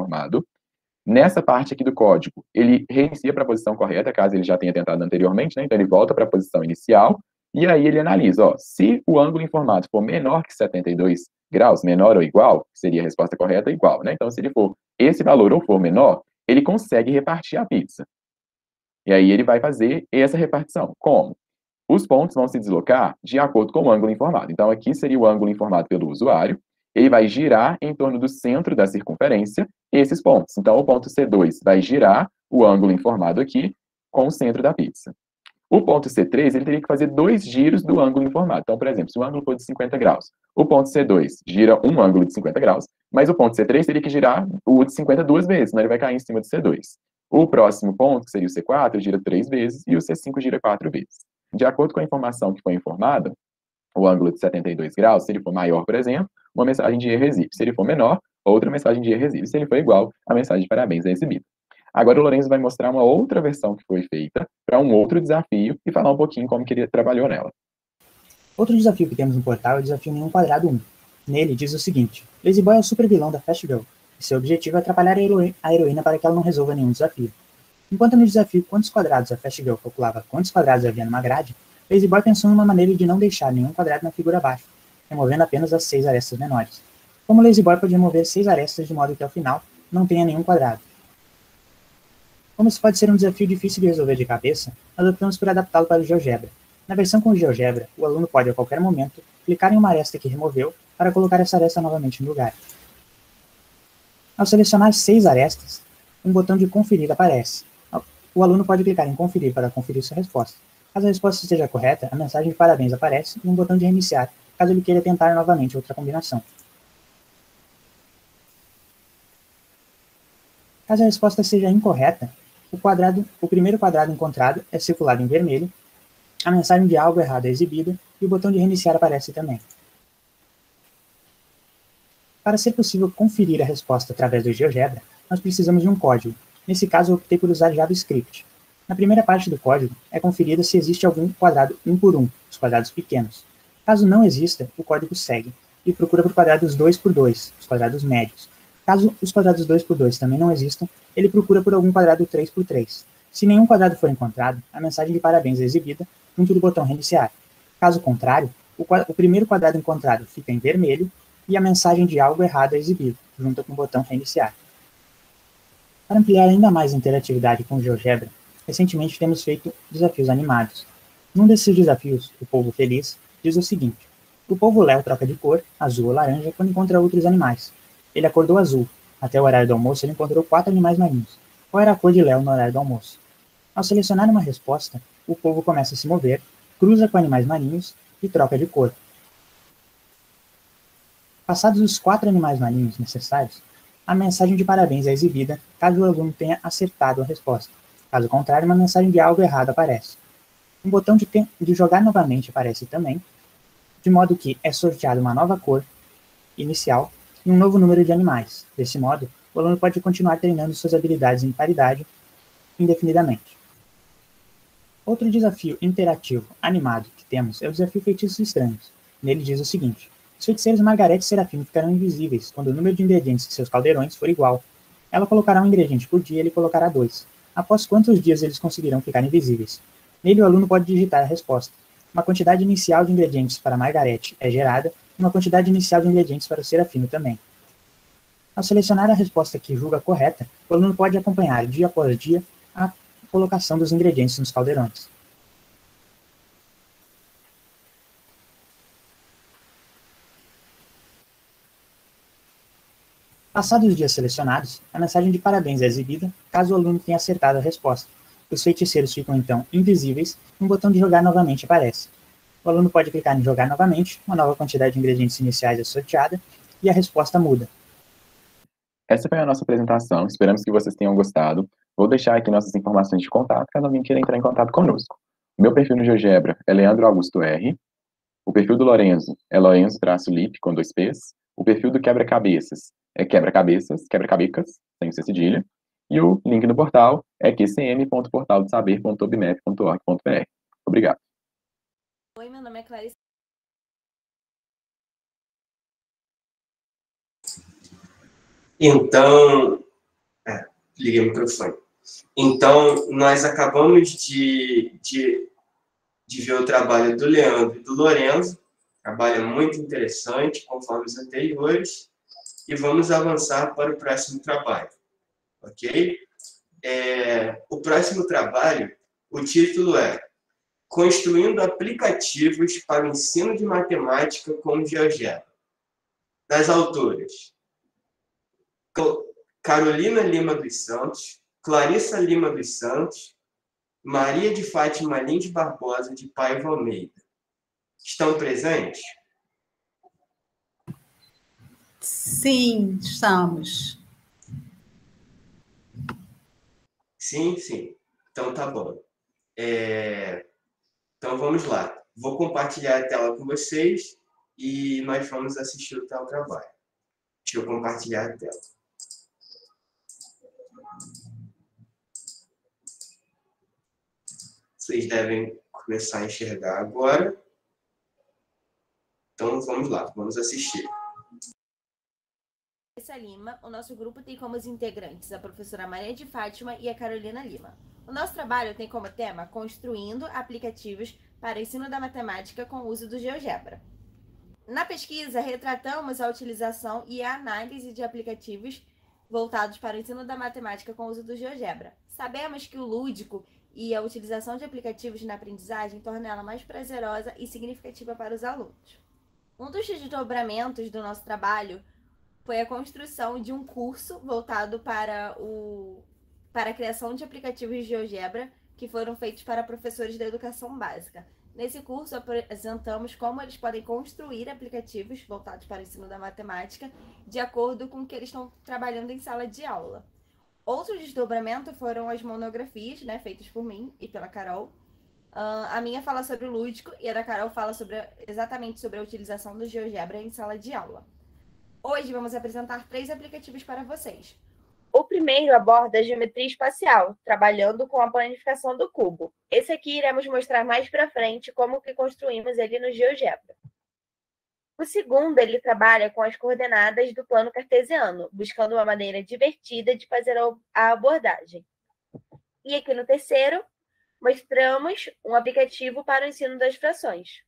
informado. Nessa parte aqui do código, ele reinicia para a posição correta, caso ele já tenha tentado anteriormente, né? Então ele volta para a posição inicial, e aí ele analisa, ó, se o ângulo informado for menor que 72 graus, menor ou igual, seria a resposta correta, igual, né? Então se ele for esse valor ou for menor, ele consegue repartir a pizza. E aí ele vai fazer essa repartição. Como? Os pontos vão se deslocar de acordo com o ângulo informado. Então aqui seria o ângulo informado pelo usuário, ele vai girar em torno do centro da circunferência esses pontos. Então, o ponto C2 vai girar o ângulo informado aqui com o centro da pizza. O ponto C3, ele teria que fazer 2 giros do ângulo informado. Então, por exemplo, se o ângulo for de 50 graus, o ponto C2 gira um ângulo de 50 graus, mas o ponto C3 teria que girar o de 50 2 vezes, senão ele vai cair em cima do C2. O próximo ponto, que seria o C4, gira 3 vezes e o C5 gira 4 vezes. De acordo com a informação que foi informada, o ângulo de 72 graus, se ele for maior, por exemplo, uma mensagem de erro exibe. Se ele for menor, outra mensagem de erro exibe. Se ele for igual, a mensagem de parabéns é exibida. Agora o Lourenço vai mostrar uma outra versão que foi feita para um outro desafio e falar um pouquinho como que ele trabalhou nela. Outro desafio que temos no portal é o desafio Nenhum Quadrado 1. Nele diz o seguinte: Lazy Boy é o super vilão da Fast Girl, e seu objetivo é atrapalhar a heroína para que ela não resolva nenhum desafio. Enquanto no desafio Quantos Quadrados a Fast Girl calculava quantos quadrados havia numa grade, Lazy Boy pensou em uma maneira de não deixar nenhum quadrado na figura abaixo, removendo apenas as 6 arestas menores. Como Lazy Boy pode remover 6 arestas de modo que ao final não tenha nenhum quadrado. Como isso pode ser um desafio difícil de resolver de cabeça, nós optamos por adaptá-lo para o GeoGebra. Na versão com o GeoGebra, o aluno pode a qualquer momento clicar em uma aresta que removeu para colocar essa aresta novamente no lugar. Ao selecionar 6 arestas, um botão de conferir aparece. O aluno pode clicar em conferir para conferir sua resposta. Caso a resposta esteja correta, a mensagem de parabéns aparece e um botão de reiniciar, caso ele queira tentar novamente outra combinação. Caso a resposta seja incorreta, o primeiro quadrado encontrado é circulado em vermelho, a mensagem de algo errado é exibida e o botão de reiniciar aparece também. Para ser possível conferir a resposta através do GeoGebra, nós precisamos de um código. Nesse caso, eu optei por usar JavaScript. Na primeira parte do código, é conferida se existe algum quadrado 1 por 1, os quadrados pequenos. Caso não exista, o código segue e procura por quadrados 2 por 2, os quadrados médios. Caso os quadrados 2 por 2 também não existam, ele procura por algum quadrado 3 por 3. Se nenhum quadrado for encontrado, a mensagem de parabéns é exibida junto do botão reiniciar. Caso contrário, o primeiro quadrado encontrado fica em vermelho e a mensagem de algo errado é exibida, junto com o botão reiniciar. Para ampliar ainda mais a interatividade com o GeoGebra, recentemente temos feito desafios animados. Num desses desafios, o Polvo Feliz diz o seguinte: o polvo Léo troca de cor, azul ou laranja, quando encontra outros animais. Ele acordou azul. Até o horário do almoço, ele encontrou 4 animais marinhos. Qual era a cor de Léo no horário do almoço? Ao selecionar uma resposta, o polvo começa a se mover, cruza com animais marinhos e troca de cor. Passados os 4 animais marinhos necessários, a mensagem de parabéns é exibida caso o aluno tenha acertado a resposta. Caso contrário, uma mensagem de algo errado aparece. Um botão de jogar novamente aparece também, de modo que é sorteada uma nova cor inicial e um novo número de animais. Desse modo, o aluno pode continuar treinando suas habilidades em paridade indefinidamente. Outro desafio interativo animado que temos é o desafio Feitiços Estranhos. Nele diz o seguinte: os feiticeiros Margarete e Serafim ficarão invisíveis quando o número de ingredientes de seus caldeirões for igual. Ela colocará um ingrediente por dia e ele colocará 2. Após quantos dias eles conseguirão ficar invisíveis? Nele o aluno pode digitar a resposta. Uma quantidade inicial de ingredientes para Margarete é gerada e uma quantidade inicial de ingredientes para o Serafino também. Ao selecionar a resposta que julga correta, o aluno pode acompanhar dia após dia a colocação dos ingredientes nos caldeirões. Passados os dias selecionados, a mensagem de parabéns é exibida caso o aluno tenha acertado a resposta. Os feiticeiros ficam então invisíveis e um botão de jogar novamente aparece. O aluno pode clicar em jogar novamente, uma nova quantidade de ingredientes iniciais é sorteada e a resposta muda. Essa foi a nossa apresentação, esperamos que vocês tenham gostado. Vou deixar aqui nossas informações de contato, caso alguém queira entrar em contato conosco. O meu perfil no GeoGebra é Leandro Augusto R. O perfil do Lorenzo é Lorenzo-Lip, com 2 P's. O perfil do Quebra-Cabeças é Quebra-Cabecas, sem ser cedilha. E o link no portal é qcm.portaldesaber.obmep.org.br. Obrigado. Oi, meu nome é Clarice. Então, Liguei o microfone. Então, nós acabamos de ver o trabalho do Leandro e do Lorenzo. Trabalho muito interessante, conforme os anteriores. E vamos avançar para o próximo trabalho. Ok? O próximo trabalho, o título é Construindo aplicativos para o ensino de matemática com GeoGebra. Das autoras Carolina Lima dos Santos, Clarissa Lima dos Santos, Maria de Fátima Lins Barbosa de Paiva Almeida. Estão presentes? Sim, estamos. Sim, sim. Então tá bom. Então vamos lá. Vou compartilhar a tela com vocês e nós vamos assistir o tal trabalho. Deixa eu compartilhar a tela. Vocês devem começar a enxergar agora. Então vamos lá, vamos assistir. Lima, o nosso grupo tem como integrantes a professora Maria de Fátima e a Carolina Lima. O nosso trabalho tem como tema Construindo aplicativos para o ensino da matemática com o uso do GeoGebra. Na pesquisa, retratamos a utilização e a análise de aplicativos voltados para o ensino da matemática com o uso do GeoGebra. Sabemos que o lúdico e a utilização de aplicativos na aprendizagem torna ela mais prazerosa e significativa para os alunos. Um dos desdobramentos do nosso trabalho foi a construção de um curso voltado para a criação de aplicativos de GeoGebra que foram feitos para professores da educação básica. Nesse curso, apresentamos como eles podem construir aplicativos voltados para o ensino da matemática de acordo com o que eles estão trabalhando em sala de aula. Outro desdobramento foram as monografias, né, feitas por mim e pela Carol. A minha fala sobre o lúdico e a da Carol fala exatamente sobre a utilização do GeoGebra em sala de aula. Hoje vamos apresentar 3 aplicativos para vocês. O primeiro aborda a geometria espacial, trabalhando com a planificação do cubo. Esse aqui iremos mostrar mais para frente como que construímos ele no GeoGebra. O segundo, ele trabalha com as coordenadas do plano cartesiano, buscando uma maneira divertida de fazer a abordagem. E aqui no terceiro, mostramos um aplicativo para o ensino das frações.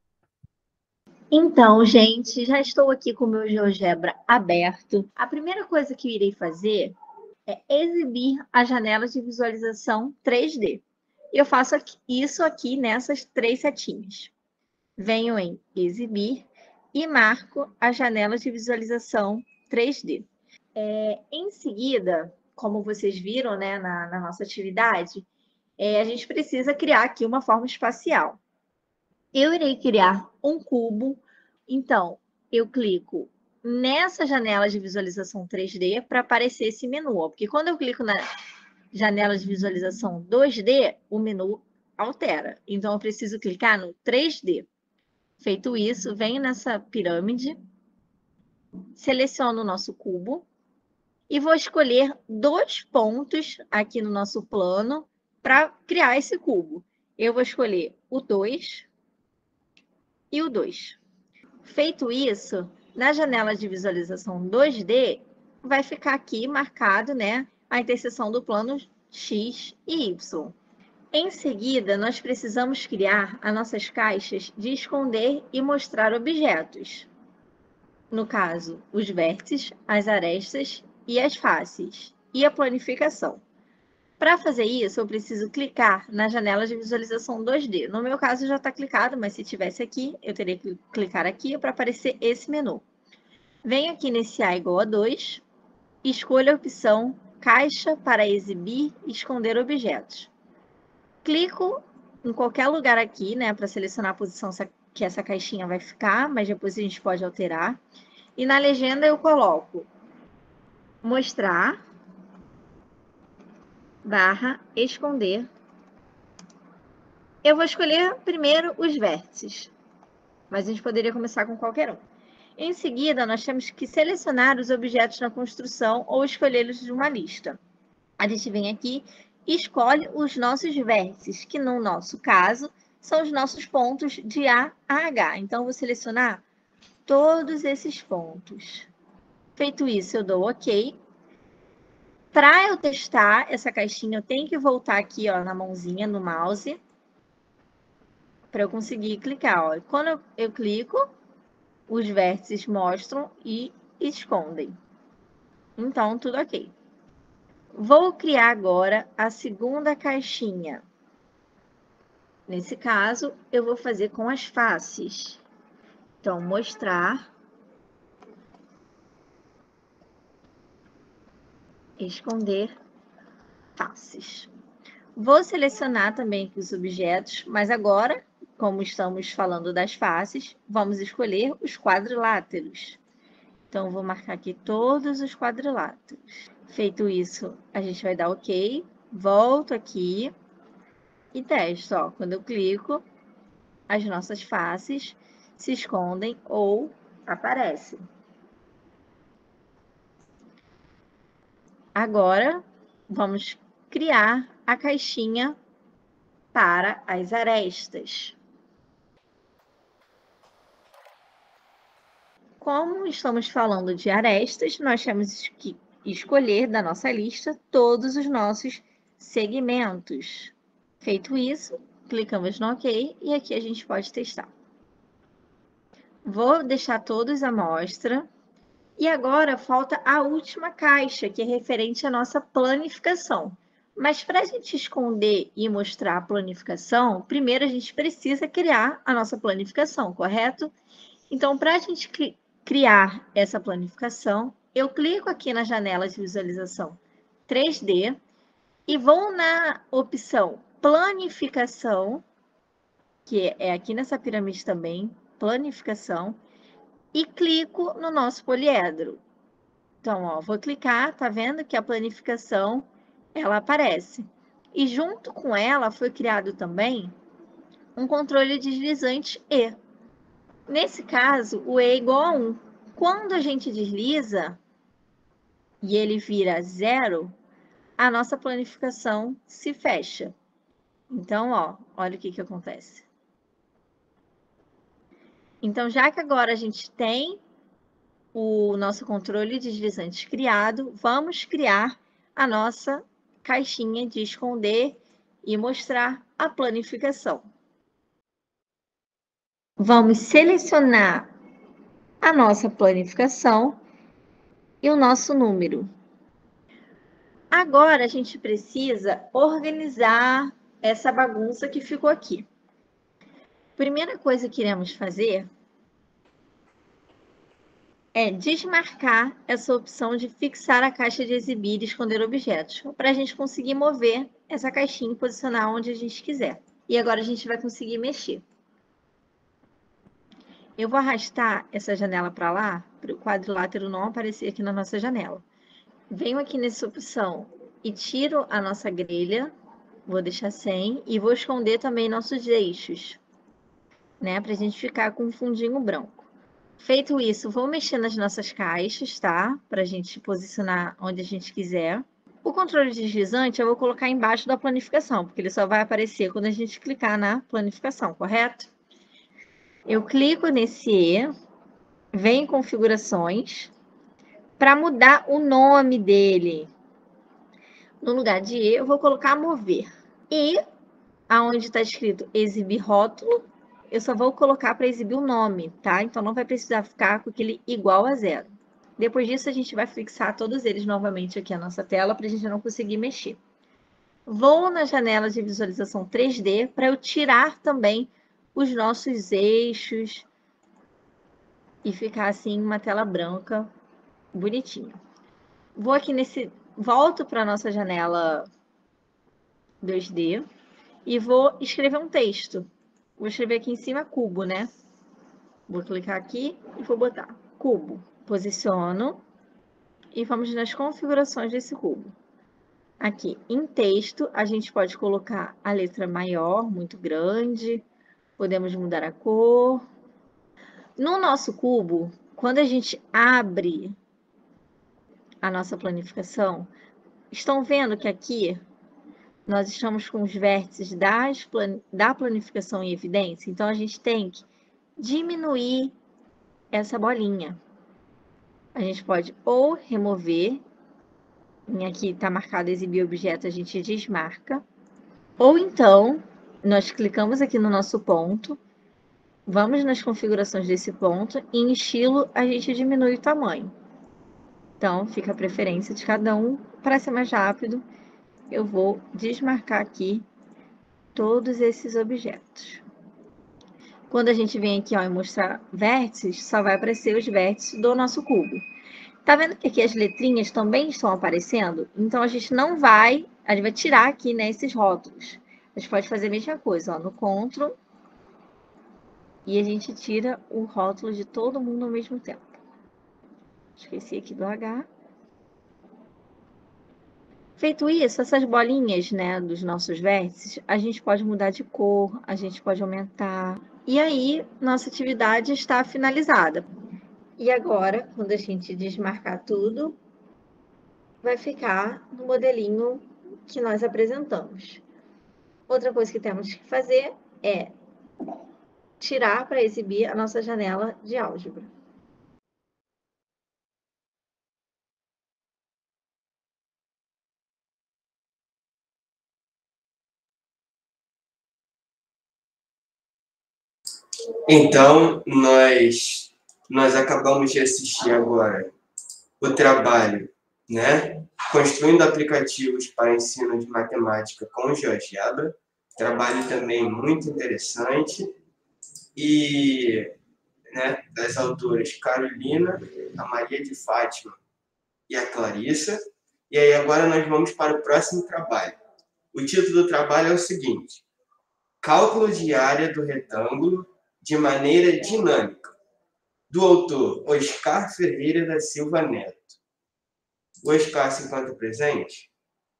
Então, gente, já estou aqui com o meu GeoGebra aberto. A primeira coisa que eu irei fazer é exibir a janela de visualização 3D. Eu faço isso aqui nessas 3 setinhas. Venho em exibir e marco a janela de visualização 3D. Em seguida, como vocês viram, né, na nossa atividade, a gente precisa criar aqui uma forma espacial. Eu irei criar um cubo, então eu clico nessa janela de visualização 3D para aparecer esse menu, porque quando eu clico na janela de visualização 2D, o menu altera. Então eu preciso clicar no 3D. Feito isso, venho nessa pirâmide, seleciono o nosso cubo e vou escolher 2 pontos aqui no nosso plano para criar esse cubo. Eu vou escolher o 2 e o 2. Feito isso, na janela de visualização 2D, vai ficar aqui marcado, né, a interseção do plano X e Y. Em seguida, nós precisamos criar as nossas caixas de esconder e mostrar objetos. No caso, os vértices, as arestas e as faces, e a planificação. Para fazer isso, eu preciso clicar na janela de visualização 2D. No meu caso, já está clicado, mas se tivesse aqui, eu teria que clicar aqui para aparecer esse menu. Venho aqui nesse A igual a 2, escolho a opção Caixa para exibir e esconder objetos. Clico em qualquer lugar aqui, né, para selecionar a posição que essa caixinha vai ficar, mas depois a gente pode alterar. E na legenda eu coloco mostrar / esconder. Eu vou escolher primeiro os vértices, mas a gente poderia começar com qualquer um. Em seguida, nós temos que selecionar os objetos na construção ou escolhê-los de uma lista. A gente vem aqui e escolhe os nossos vértices, que no nosso caso são os nossos pontos de A a H. Então, eu vou selecionar todos esses pontos. Feito isso, eu dou OK. Para eu testar essa caixinha, eu tenho que voltar aqui, ó, na mãozinha, no mouse, para eu conseguir clicar, ó. Quando eu clico, os vértices mostram e escondem. Então, tudo ok. Vou criar agora a segunda caixinha. Nesse caso, eu vou fazer com as faces. Então, mostrar, esconder faces. Vou selecionar também aqui os objetos, mas agora, como estamos falando das faces, vamos escolher os quadriláteros. Então, vou marcar aqui todos os quadriláteros. Feito isso, a gente vai dar OK. Volto aqui e testo. Ó, quando eu clico, as nossas faces se escondem ou aparecem. Agora, vamos criar a caixinha para as arestas. Como estamos falando de arestas, nós temos que escolher da nossa lista todos os nossos segmentos. Feito isso, clicamos no OK e aqui a gente pode testar. Vou deixar todos à mostra. E agora falta a última caixa, que é referente à nossa planificação. Mas para a gente esconder e mostrar a planificação, primeiro a gente precisa criar a nossa planificação, correto? Então, para a gente criar essa planificação, eu clico aqui na janela de visualização 3D e vou na opção Planificação, que é aqui nessa pirâmide também, Planificação, e clico no nosso poliedro. Então, ó, vou clicar, tá vendo que a planificação, ela aparece. E junto com ela foi criado também um controle deslizante E. Nesse caso, o E é igual a 1. Quando a gente desliza e ele vira 0, a nossa planificação se fecha. Então, ó, olha o que acontece. Então, já que agora a gente tem o nosso controle deslizante criado, vamos criar a nossa caixinha de esconder e mostrar a planificação. Vamos selecionar a nossa planificação e o nosso número. Agora a gente precisa organizar essa bagunça que ficou aqui. Primeira coisa que iremos fazer é desmarcar essa opção de fixar a caixa de exibir e esconder objetos, para a gente conseguir mover essa caixinha e posicionar onde a gente quiser. E agora a gente vai conseguir mexer. Eu vou arrastar essa janela para lá, para o quadrilátero não aparecer aqui na nossa janela. Venho aqui nessa opção e tiro a nossa grelha, vou deixar sem, e vou esconder também nossos eixos, né, para a gente ficar com um fundinho branco. Feito isso, vou mexer nas nossas caixas, tá? Para a gente posicionar onde a gente quiser. O controle deslizante eu vou colocar embaixo da planificação, porque ele só vai aparecer quando a gente clicar na planificação, correto? Eu clico nesse E, venho em configurações, para mudar o nome dele. No lugar de E, eu vou colocar mover. E, aonde está escrito exibir rótulo, eu só vou colocar para exibir o nome, tá? Então, não vai precisar ficar com aquele igual a 0. Depois disso, a gente vai fixar todos eles novamente aqui na nossa tela, para a gente não conseguir mexer. Vou na janela de visualização 3D, para eu tirar também os nossos eixos e ficar assim, uma tela branca, bonitinha. Vou aqui volto para a nossa janela 2D e vou escrever um texto. Vou escrever aqui em cima cubo, né? Vou clicar aqui e vou botar cubo. Posiciono e vamos nas configurações desse cubo. Aqui, em texto, a gente pode colocar a letra maior, muito grande. Podemos mudar a cor. No nosso cubo, quando a gente abre a nossa planificação, estão vendo que aqui nós estamos com os vértices da planificação em evidência, então a gente tem que diminuir essa bolinha. A gente pode ou remover aqui está marcado exibir objeto, a gente desmarca. Ou então, nós clicamos aqui no nosso ponto, vamos nas configurações desse ponto e em estilo a gente diminui o tamanho. Então, fica a preferência de cada um. Para ser mais rápido, eu vou desmarcar aqui todos esses objetos. Quando a gente vem aqui, ó, e mostrar vértices, só vai aparecer os vértices do nosso cubo. Tá vendo que aqui as letrinhas também estão aparecendo? Então, a gente vai tirar aqui, né, esses rótulos. A gente pode fazer a mesma coisa, ó, no Ctrl, e a gente tira o rótulo de todo mundo ao mesmo tempo. Esqueci aqui do H. Feito isso, essas bolinhas, né, dos nossos vértices, a gente pode mudar de cor, a gente pode aumentar. E aí, nossa atividade está finalizada. E agora, quando a gente desmarcar tudo, vai ficar no modelinho que nós apresentamos. Outra coisa que temos que fazer é tirar para exibir a nossa janela de álgebra. Então, nós acabamos de assistir agora o trabalho, né? Construindo aplicativos para ensino de matemática com GeoGebra. Trabalho também muito interessante. E, né, das autoras Carolina, a Maria de Fátima e a Clarissa. E aí agora nós vamos para o próximo trabalho. O título do trabalho é o seguinte: Cálculo de área do retângulo de maneira dinâmica, do autor Oscar Ferreira da Silva Neto. O Oscar se encontra presente?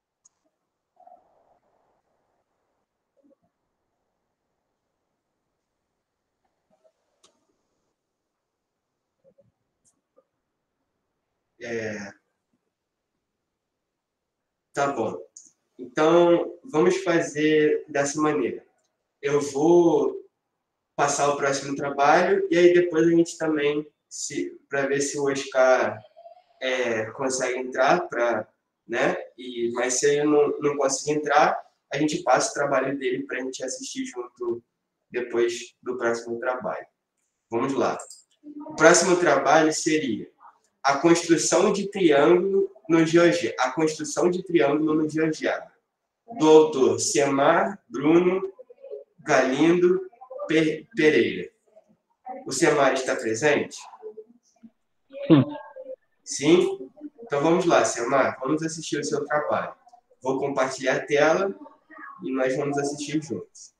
Tá bom. Então, vamos fazer dessa maneira. Eu vou passar o próximo trabalho e aí depois a gente também, para ver se o Oscar consegue entrar, né? Mas se ele não conseguir entrar, a gente passa o trabalho dele para a gente assistir junto depois do próximo trabalho. Vamos lá. O próximo trabalho seria a construção de triângulo no GeoGebra. A construção de triângulo no GeoGebra, do autor Semar Bruno Galindo Pereira. O Semar está presente? Sim. Sim? Então vamos lá, Semar, vamos assistir o seu trabalho. Vou compartilhar a tela e nós vamos assistir juntos.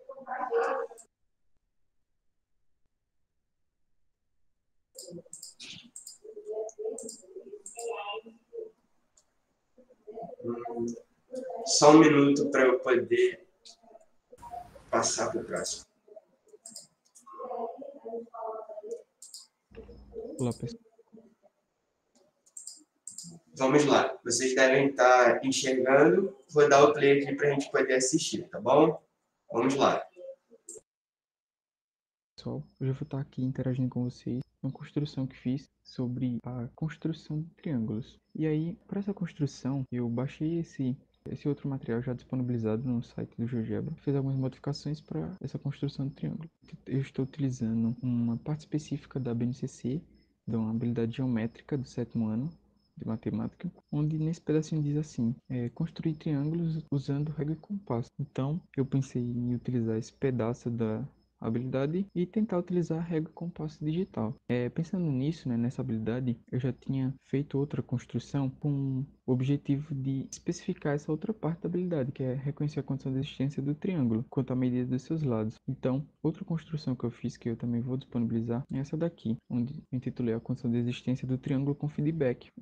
Só um minuto para eu poder passar para o próximo. Olá, pessoal. Vamos lá. Vocês devem estar enxergando. Vou dar o play aqui para a gente poder assistir, tá bom? Vamos lá. Pessoal, hoje eu vou estar aqui interagindo com vocês uma construção que fiz sobre a construção de triângulos. E aí, para essa construção, eu baixei esse outro material já disponibilizado no site do GeoGebra. Fiz algumas modificações para essa construção de triângulo. Eu estou utilizando uma parte específica da BNCC, de uma habilidade geométrica do 7º ano de matemática, onde nesse pedacinho diz assim: construir triângulos usando régua e compasso. Então, eu pensei em utilizar esse pedaço da habilidade e tentar utilizar régua e compasso digital. Pensando nisso, né, nessa habilidade, eu já tinha feito outra construção com o objetivo de especificar essa outra parte da habilidade, que é reconhecer a condição de existência do triângulo quanto à medida dos seus lados. Então, outra construção que eu fiz, que eu também vou disponibilizar, é essa daqui, onde eu intitulei a condição de existência do triângulo com feedback.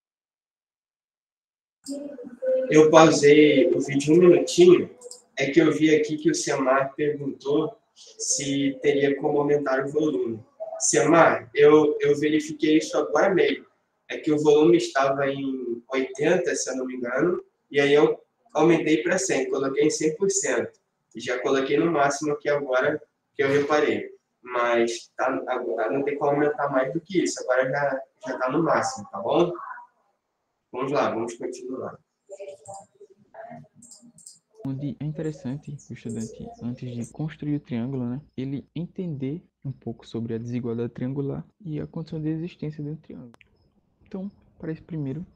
Eu pausei o vídeo um minutinho, é que eu vi aqui que o Semar perguntou se teria como aumentar o volume. Semar, eu verifiquei isso agora mesmo. É que o volume estava em 80, se eu não me engano, e aí eu aumentei para 100, coloquei em 100%. E já coloquei no máximo aqui agora que eu reparei. Mas agora não tem como aumentar mais do que isso, agora já está no máximo, tá bom? Vamos lá, vamos continuar. Onde é interessante o estudante, antes de construir o triângulo, né, ele entender um pouco sobre a desigualdade triangular e a condição de existência de um triângulo. Então, para isso primeiro,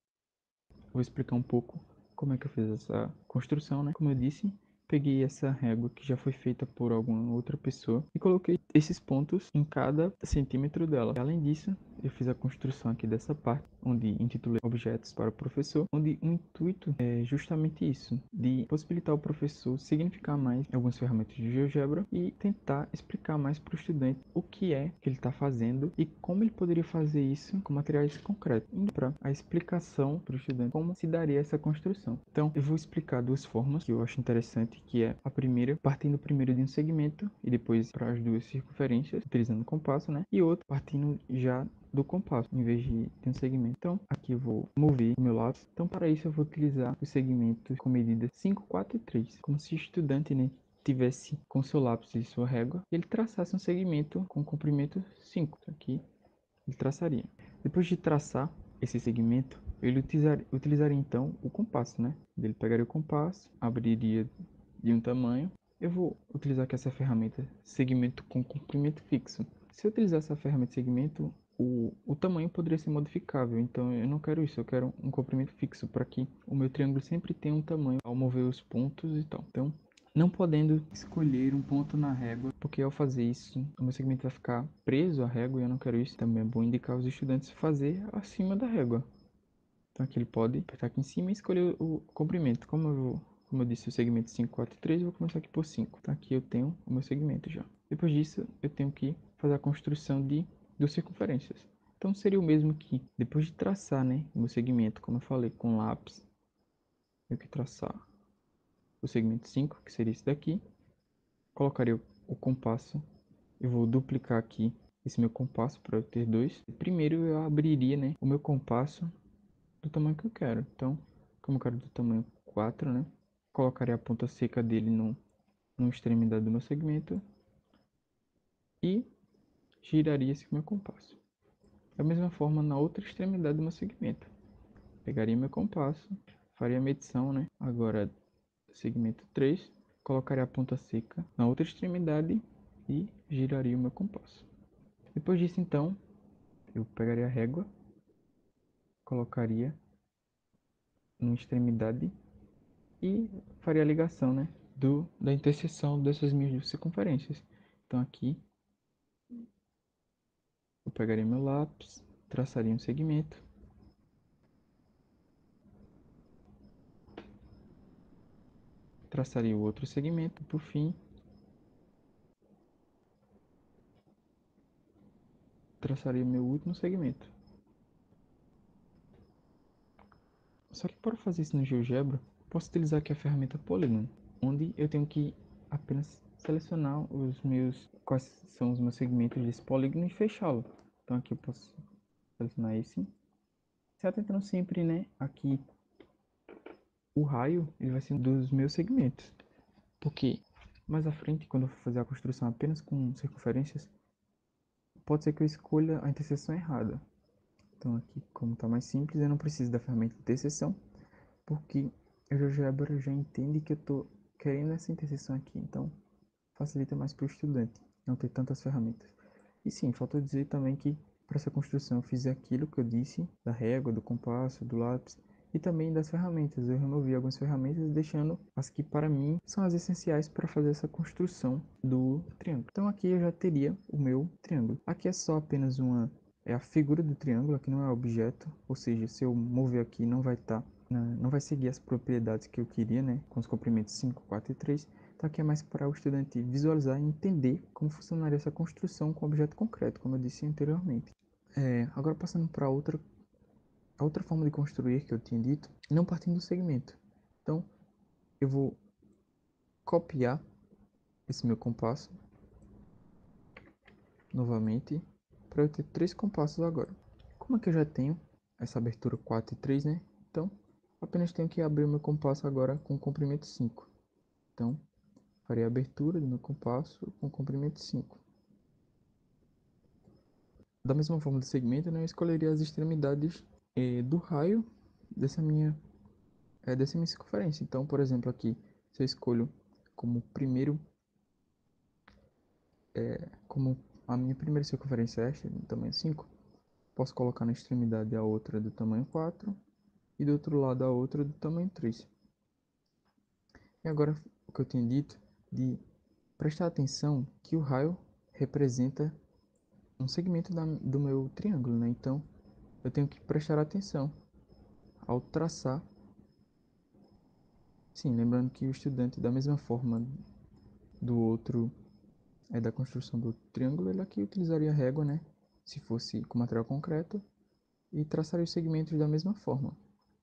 vou explicar um pouco como é que eu fiz essa construção, né? Como eu disse, peguei essa régua que já foi feita por alguma outra pessoa e coloquei esses pontos em cada centímetro dela. Além disso, eu fiz a construção aqui dessa parte, onde intitulei objetos para o professor, onde o intuito é justamente isso, de possibilitar o professor significar mais algumas ferramentas de GeoGebra e tentar explicar mais para o estudante o que é que ele está fazendo e como ele poderia fazer isso com materiais concretos, indo para a explicação para o estudante como se daria essa construção. Então, eu vou explicar duas formas que eu acho interessante, que é a primeira, partindo primeiro de um segmento e depois para as duas circunferências, utilizando o compasso, né? E outra, partindo já do compasso, em vez de um segmento. Então, aqui eu vou mover o meu lápis. Então, para isso eu vou utilizar os segmentos com medida 5, 4 e 3, como se o estudante, né, tivesse com seu lápis e sua régua, ele traçasse um segmento com comprimento 5. Aqui ele traçaria. Depois de traçar esse segmento, ele utilizaria então o compasso, né? Ele pegaria o compasso, abriria de um tamanho. Eu vou utilizar aqui essa ferramenta segmento com comprimento fixo. Se eu utilizar essa ferramenta segmento, o tamanho poderia ser modificável, então eu não quero isso, eu quero um comprimento fixo para que o meu triângulo sempre tenha um tamanho ao mover os pontos e tal. Então, não podendo escolher um ponto na régua, porque ao fazer isso, o meu segmento vai ficar preso à régua e eu não quero isso. Também é bom indicar aos estudantes fazer acima da régua. Então aqui ele pode apertar aqui em cima e escolher o comprimento. Como eu disse, o segmento 5, 4 e 3, eu vou começar aqui por 5. Então aqui eu tenho o meu segmento já. Depois disso, eu tenho que fazer a construção de duas circunferências. Então seria o mesmo que, depois de traçar, né, o meu segmento, como eu falei, com lápis, eu tenho que traçar o segmento 5, que seria esse daqui. Colocaria o compasso. Eu vou duplicar aqui esse meu compasso para eu ter dois. Primeiro eu abriria, né, o meu compasso do tamanho que eu quero. Então, como eu quero do tamanho 4, né, colocaria a ponta seca dele no extremidade do meu segmento e giraria esse meu compasso. Da mesma forma, na outra extremidade do meu segmento. Pegaria meu compasso, faria a medição, né? Agora, segmento 3, colocaria a ponta seca na outra extremidade e giraria o meu compasso. Depois disso, então, eu pegaria a régua, colocaria numa extremidade e faria a ligação, né? Da interseção dessas minhas duas circunferências. Então, aqui, eu pegaria meu lápis, traçaria um segmento. Traçaria o outro segmento, por fim, traçaria meu último segmento. Só que para fazer isso no GeoGebra, posso utilizar aqui a ferramenta Polygon, onde eu tenho que apenas selecionar quais são os meus segmentos desse polígono e fechá-lo. Então aqui eu posso selecionar esse. Se atentando sempre, né, aqui o raio ele vai ser um dos meus segmentos. Porque mais à frente, quando eu for fazer a construção apenas com circunferências, pode ser que eu escolha a interseção errada. Então aqui, como está mais simples, eu não preciso da ferramenta de interseção, porque o GeoGebra já entende que eu estou querendo essa interseção aqui. Então facilita mais para o estudante não ter tantas ferramentas. E sim, faltou dizer também que para essa construção eu fiz aquilo que eu disse, da régua, do compasso, do lápis, e também das ferramentas. Eu removi algumas ferramentas, deixando as que para mim são as essenciais para fazer essa construção do triângulo. Então aqui eu já teria o meu triângulo. Aqui é só apenas a figura do triângulo, aqui não é objeto, ou seja, se eu mover aqui não vai seguir as propriedades que eu queria, né, com os comprimentos 5, 4 e 3. Então aqui é mais para o estudante visualizar e entender como funcionaria essa construção com objeto concreto, como eu disse anteriormente. Agora passando para a outra forma de construir que eu tinha dito, não partindo do segmento. Então eu vou copiar esse meu compasso novamente para eu ter 3 compassos agora. Como é que eu já tenho essa abertura 4 e 3, né? Então apenas tenho que abrir o meu compasso agora com comprimento 5. Então farei a abertura do meu compasso com comprimento 5. Da mesma forma do segmento, né, eu escolheria as extremidades do raio dessa minha circunferência. Então, por exemplo, aqui, se eu escolho como primeiro, como a minha primeira circunferência é esta, do tamanho 5, posso colocar na extremidade a outra do tamanho 4 e do outro lado a outra do tamanho 3. E agora, o que eu tinha dito de prestar atenção que o raio representa um segmento do meu triângulo, né? Então, eu tenho que prestar atenção ao traçar. Sim, lembrando que o estudante, da mesma forma do outro, da construção do triângulo, ele aqui utilizaria régua, né? Se fosse com material concreto, e traçaria os segmentos da mesma forma.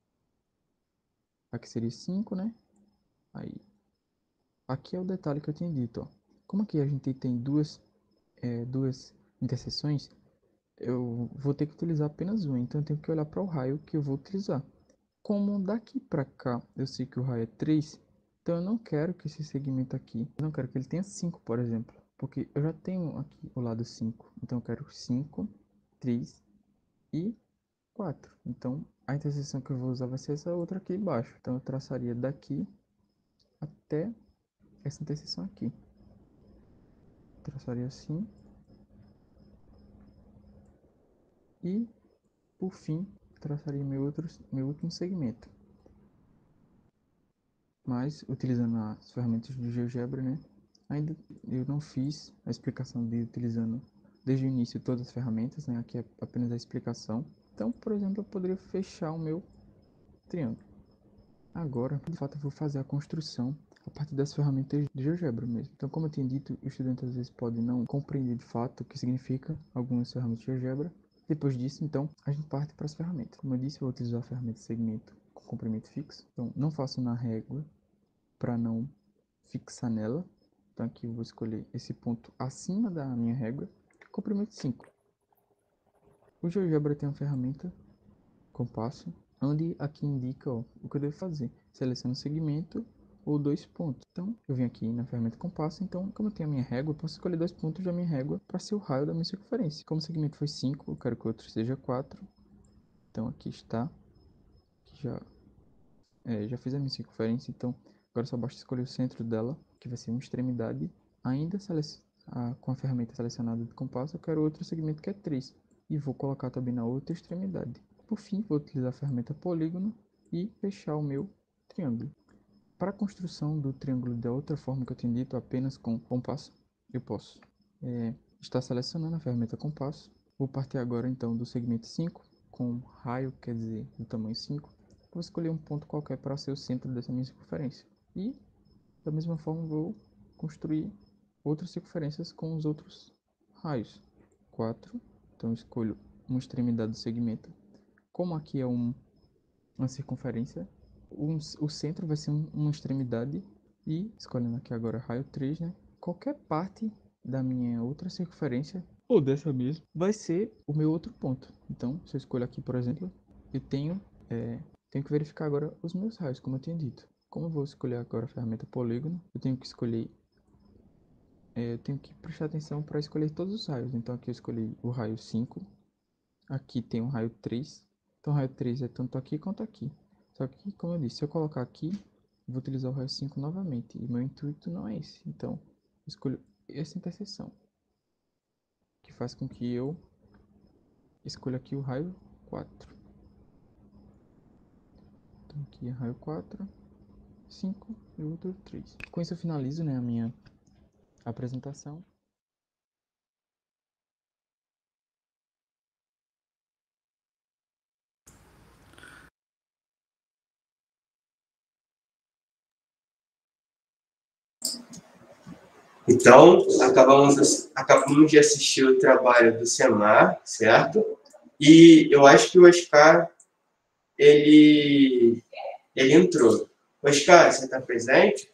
Aqui seria 5, né? Aí, aqui é o detalhe que eu tinha dito, ó. Como aqui a gente tem duas interseções, eu vou ter que utilizar apenas uma, então eu tenho que olhar para o raio que eu vou utilizar. Como daqui para cá eu sei que o raio é 3, então eu não quero que esse segmento aqui, eu não quero que ele tenha 5, por exemplo, porque eu já tenho aqui o lado 5, então eu quero 5, 3 e 4. Então a interseção que eu vou usar vai ser essa outra aqui embaixo. Então eu traçaria daqui até essa interseção aqui. Traçaria assim. E, por fim, traçaria meu último segmento. Mas, utilizando as ferramentas do GeoGebra, né? Ainda eu não fiz a explicação de utilizando desde o início todas as ferramentas, né? Aqui é apenas a explicação. Então, por exemplo, eu poderia fechar o meu triângulo. Agora, de fato, eu vou fazer a construção a partir das ferramentas de GeoGebra mesmo. Então, como eu tinha dito, o estudante às vezes pode não compreender de fato o que significa algumas ferramentas de GeoGebra. Depois disso, então, a gente parte para as ferramentas. Como eu disse, eu vou utilizar a ferramenta de segmento com comprimento fixo. Então, não faço na régua para não fixar nela. Então, aqui eu vou escolher esse ponto acima da minha régua, comprimento 5. O GeoGebra tem uma ferramenta, compasso, onde aqui indica o que eu devo fazer. Seleciono o segmento ou 2 pontos. Então, eu venho aqui na ferramenta compasso, então, como eu tenho a minha régua, eu posso escolher 2 pontos da minha régua para ser o raio da minha circunferência. Como o segmento foi 5, eu quero que o outro seja 4. Então, aqui está. Aqui já fiz a minha circunferência, então, agora só basta escolher o centro dela, que vai ser uma extremidade. Ainda com a ferramenta selecionada do compasso, eu quero outro segmento que é 3. E vou colocar também na outra extremidade. Por fim, vou utilizar a ferramenta polígono e fechar o meu triângulo. Para a construção do triângulo da outra forma que eu tinha dito, apenas com compasso, eu posso estar selecionando a ferramenta compasso. Vou partir agora então do segmento 5, com raio, quer dizer, do tamanho 5. Vou escolher um ponto qualquer para ser o centro dessa minha circunferência. E, da mesma forma, vou construir outras circunferências com os outros raios. 4, então eu escolho uma extremidade do segmento. Como aqui é uma circunferência, o centro vai ser uma extremidade e, escolhendo aqui agora raio 3, né? Qualquer parte da minha outra circunferência, ou dessa mesmo, vai ser o meu outro ponto. Então, se eu escolho aqui, por exemplo, eu tenho que verificar agora os meus raios, como eu tinha dito. Como eu vou escolher agora a ferramenta polígono, eu tenho que escolher, eu tenho que prestar atenção para escolher todos os raios. Então, aqui eu escolhi o raio 5, aqui tem o raio 3, então o raio 3 é tanto aqui quanto aqui. Só que, como eu disse, se eu colocar aqui, eu vou utilizar o raio 5 novamente. E meu intuito não é esse. Então, eu escolho essa interseção, que faz com que eu escolha aqui o raio 4. Então, aqui é raio 4, 5 e o outro 3. Com isso eu finalizo, né, a minha apresentação. Então, acabamos de assistir o trabalho do Semar, certo? E eu acho que o Oscar, ele entrou. Oscar, você está presente?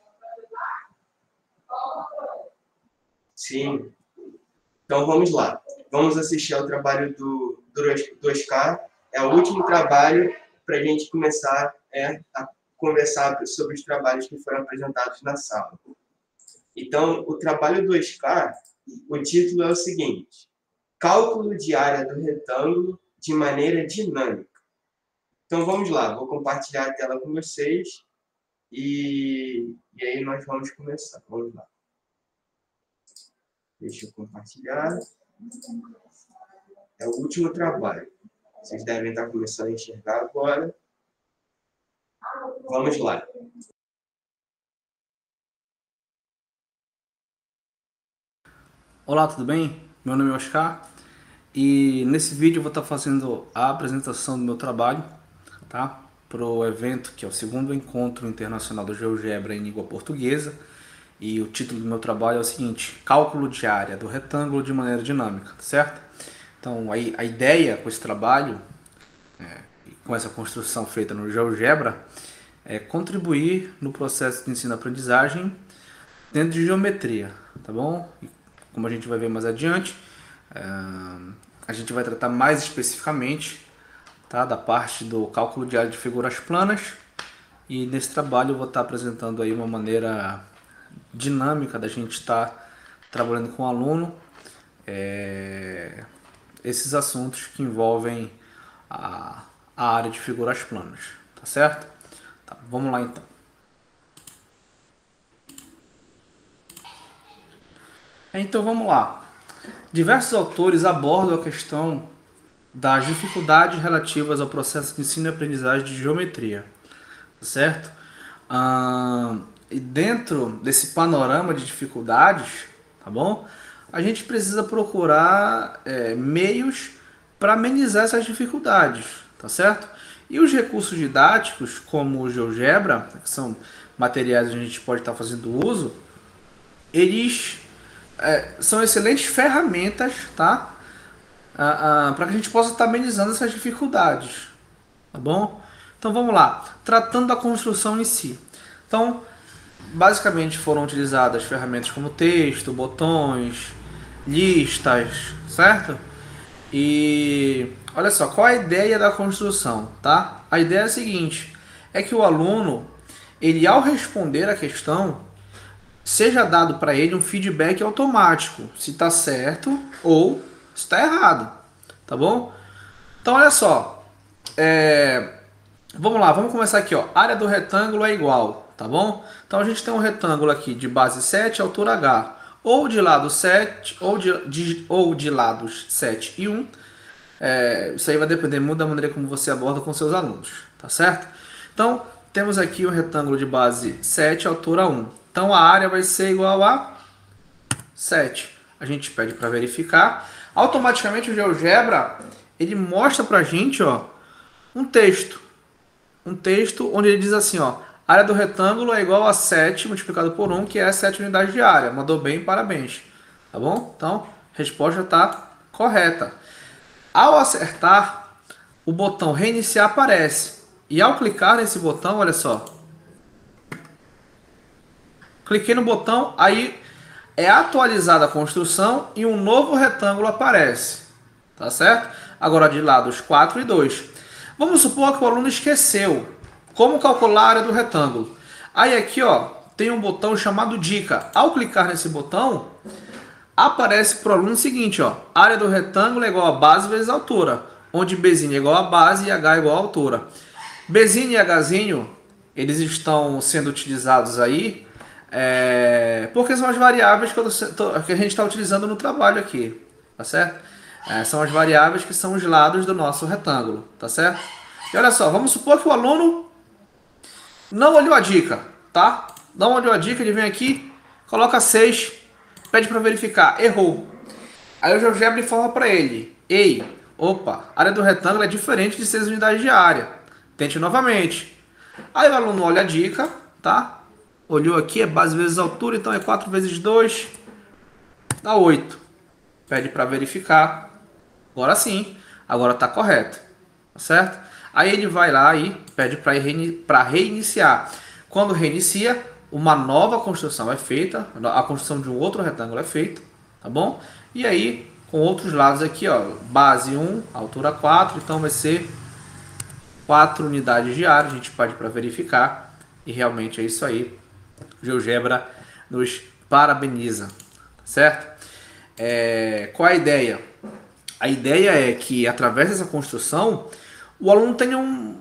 Sim. Então, vamos lá. Vamos assistir ao trabalho do Oscar. É o último trabalho para a gente começar a conversar sobre os trabalhos que foram apresentados na sala. Então, o trabalho do Oscar, o título é o seguinte: Cálculo de área do retângulo de maneira dinâmica. Então vamos lá, vou compartilhar a tela com vocês e aí nós vamos começar. Vamos lá. Deixa eu compartilhar. É o último trabalho. Vocês devem estar começando a enxergar agora. Vamos lá. Olá, tudo bem? Meu nome é Oscar e nesse vídeo eu vou estar fazendo a apresentação do meu trabalho, tá? Para o evento que é o segundo encontro internacional do GeoGebra em língua portuguesa, e o título do meu trabalho é o seguinte: cálculo de área do retângulo de maneira dinâmica, certo? Então a ideia com esse trabalho, com essa construção feita no GeoGebra, é contribuir no processo de ensino-aprendizagem dentro de geometria, tá bom? E como a gente vai ver mais adiante, a gente vai tratar mais especificamente, tá, da parte do cálculo de área de figuras planas, e nesse trabalho eu vou estar apresentando aí uma maneira dinâmica da gente estar trabalhando com o aluno esses assuntos que envolvem a área de figuras planas, tá certo? Tá, vamos lá então. Então vamos lá. Diversos autores abordam a questão das dificuldades relativas ao processo de ensino e aprendizagem de geometria, certo? E dentro desse panorama de dificuldades, tá bom? A gente precisa procurar meios para amenizar essas dificuldades, tá certo? E os recursos didáticos, como o GeoGebra, que são materiais que a gente pode estar fazendo uso, eles são excelentes ferramentas, tá? Para que a gente possa estar amenizando essas dificuldades, tá bom? Então vamos lá, tratando da construção em si. Então, basicamente foram utilizadas ferramentas como texto, botões, listas, certo? E olha só, qual a ideia da construção, tá? A ideia é a seguinte, é que o aluno, ele ao responder a questão, seja dado para ele um feedback automático, se está certo ou se está errado, tá bom? Então olha só, vamos lá, vamos começar aqui, ó. Área do retângulo é igual, tá bom? Então a gente tem um retângulo aqui de base 7, altura H, ou de lado 7, ou de lados 7 e 1. Isso aí vai depender muito da maneira como você aborda com seus alunos, tá certo? Então temos aqui o retângulo de base 7, altura 1. Então a área vai ser igual a 7. A gente pede para verificar. Automaticamente o GeoGebra, ele mostra para a gente, ó, um texto onde ele diz assim, ó, área do retângulo é igual a 7 multiplicado por 1, que é 7 unidades de área. Mandou bem, parabéns. Tá bom? Então, a resposta está correta. Ao acertar, o botão reiniciar aparece. E ao clicar nesse botão, olha só, cliquei no botão, aí é atualizada a construção e um novo retângulo aparece. Tá certo? Agora de lados 4 e 2. Vamos supor que o aluno esqueceu como calcular a área do retângulo. Aí aqui, ó, tem um botão chamado dica. Ao clicar nesse botão, aparece para o aluno o seguinte, ó, área do retângulo é igual a base vezes altura, onde Bzinho é igual a base e H é igual a altura. Bzinho e Hzinho, eles estão sendo utilizados aí porque são as variáveis que a gente está utilizando no trabalho aqui, tá certo? São as variáveis que são os lados do nosso retângulo, tá certo? E olha só, vamos supor que o aluno não olhou a dica, tá? Não olhou a dica, ele vem aqui, coloca 6, pede para verificar, errou. Aí o GeoGebra informa para ele, ei, opa, a área do retângulo é diferente de 6 unidades de área, tente novamente. Aí o aluno olha a dica, tá? Olhou aqui, é base vezes altura, então é 4 vezes 2, dá 8. Pede para verificar. Agora sim, agora está correto, tá certo? Aí ele vai lá e pede para reiniciar. Quando reinicia, uma nova construção é feita, a construção de um outro retângulo é feita, tá bom? E aí, com outros lados aqui, ó, base 1, altura 4, então vai ser 4 unidades de área, a gente pede para verificar, e realmente é isso aí. O GeoGebra nos parabeniza, certo? Qual é a ideia? A ideia é que, através dessa construção, o aluno tenha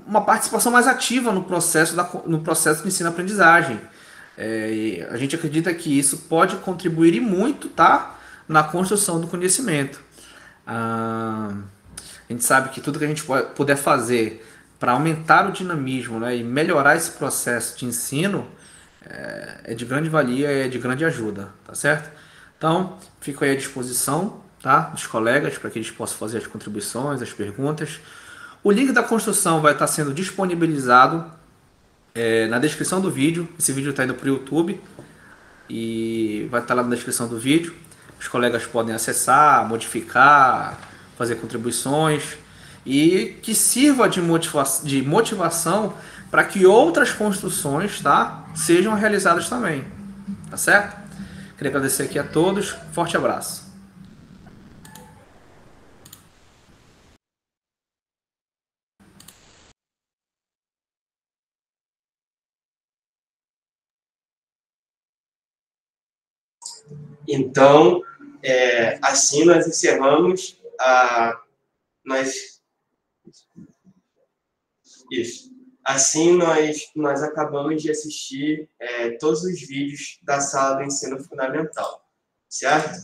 uma participação mais ativa no processo de ensino-aprendizagem. E a gente acredita que isso pode contribuir e muito, tá, na construção do conhecimento. A gente sabe que tudo que a gente puder fazer para aumentar o dinamismo, né, e melhorar esse processo de ensino é de grande valia, é de grande ajuda, tá certo? Então, fico aí à disposição, tá, dos colegas para que eles possam fazer as contribuições, as perguntas. O link da construção vai estar sendo disponibilizado na descrição do vídeo. Esse vídeo está indo para o YouTube e vai estar lá na descrição do vídeo. Os colegas podem acessar, modificar, fazer contribuições e que sirva de motivação para que outras construções, tá, sejam realizadas também. Tá certo? Queria agradecer aqui a todos. Forte abraço. Então, assim nós encerramos Isso. Assim nós acabamos de assistir todos os vídeos da sala do ensino fundamental, certo?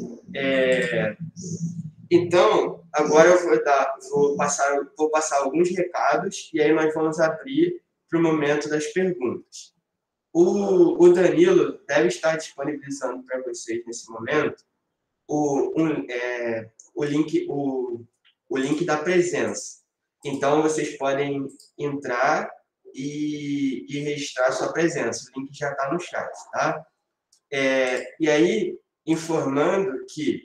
Então, agora eu vou passar alguns recados e aí nós vamos abrir para o momento das perguntas. O Danilo deve estar disponibilizando para vocês nesse momento o link da presença. Então, vocês podem entrar e registrar sua presença. O link já está no chat, tá? E aí, informando que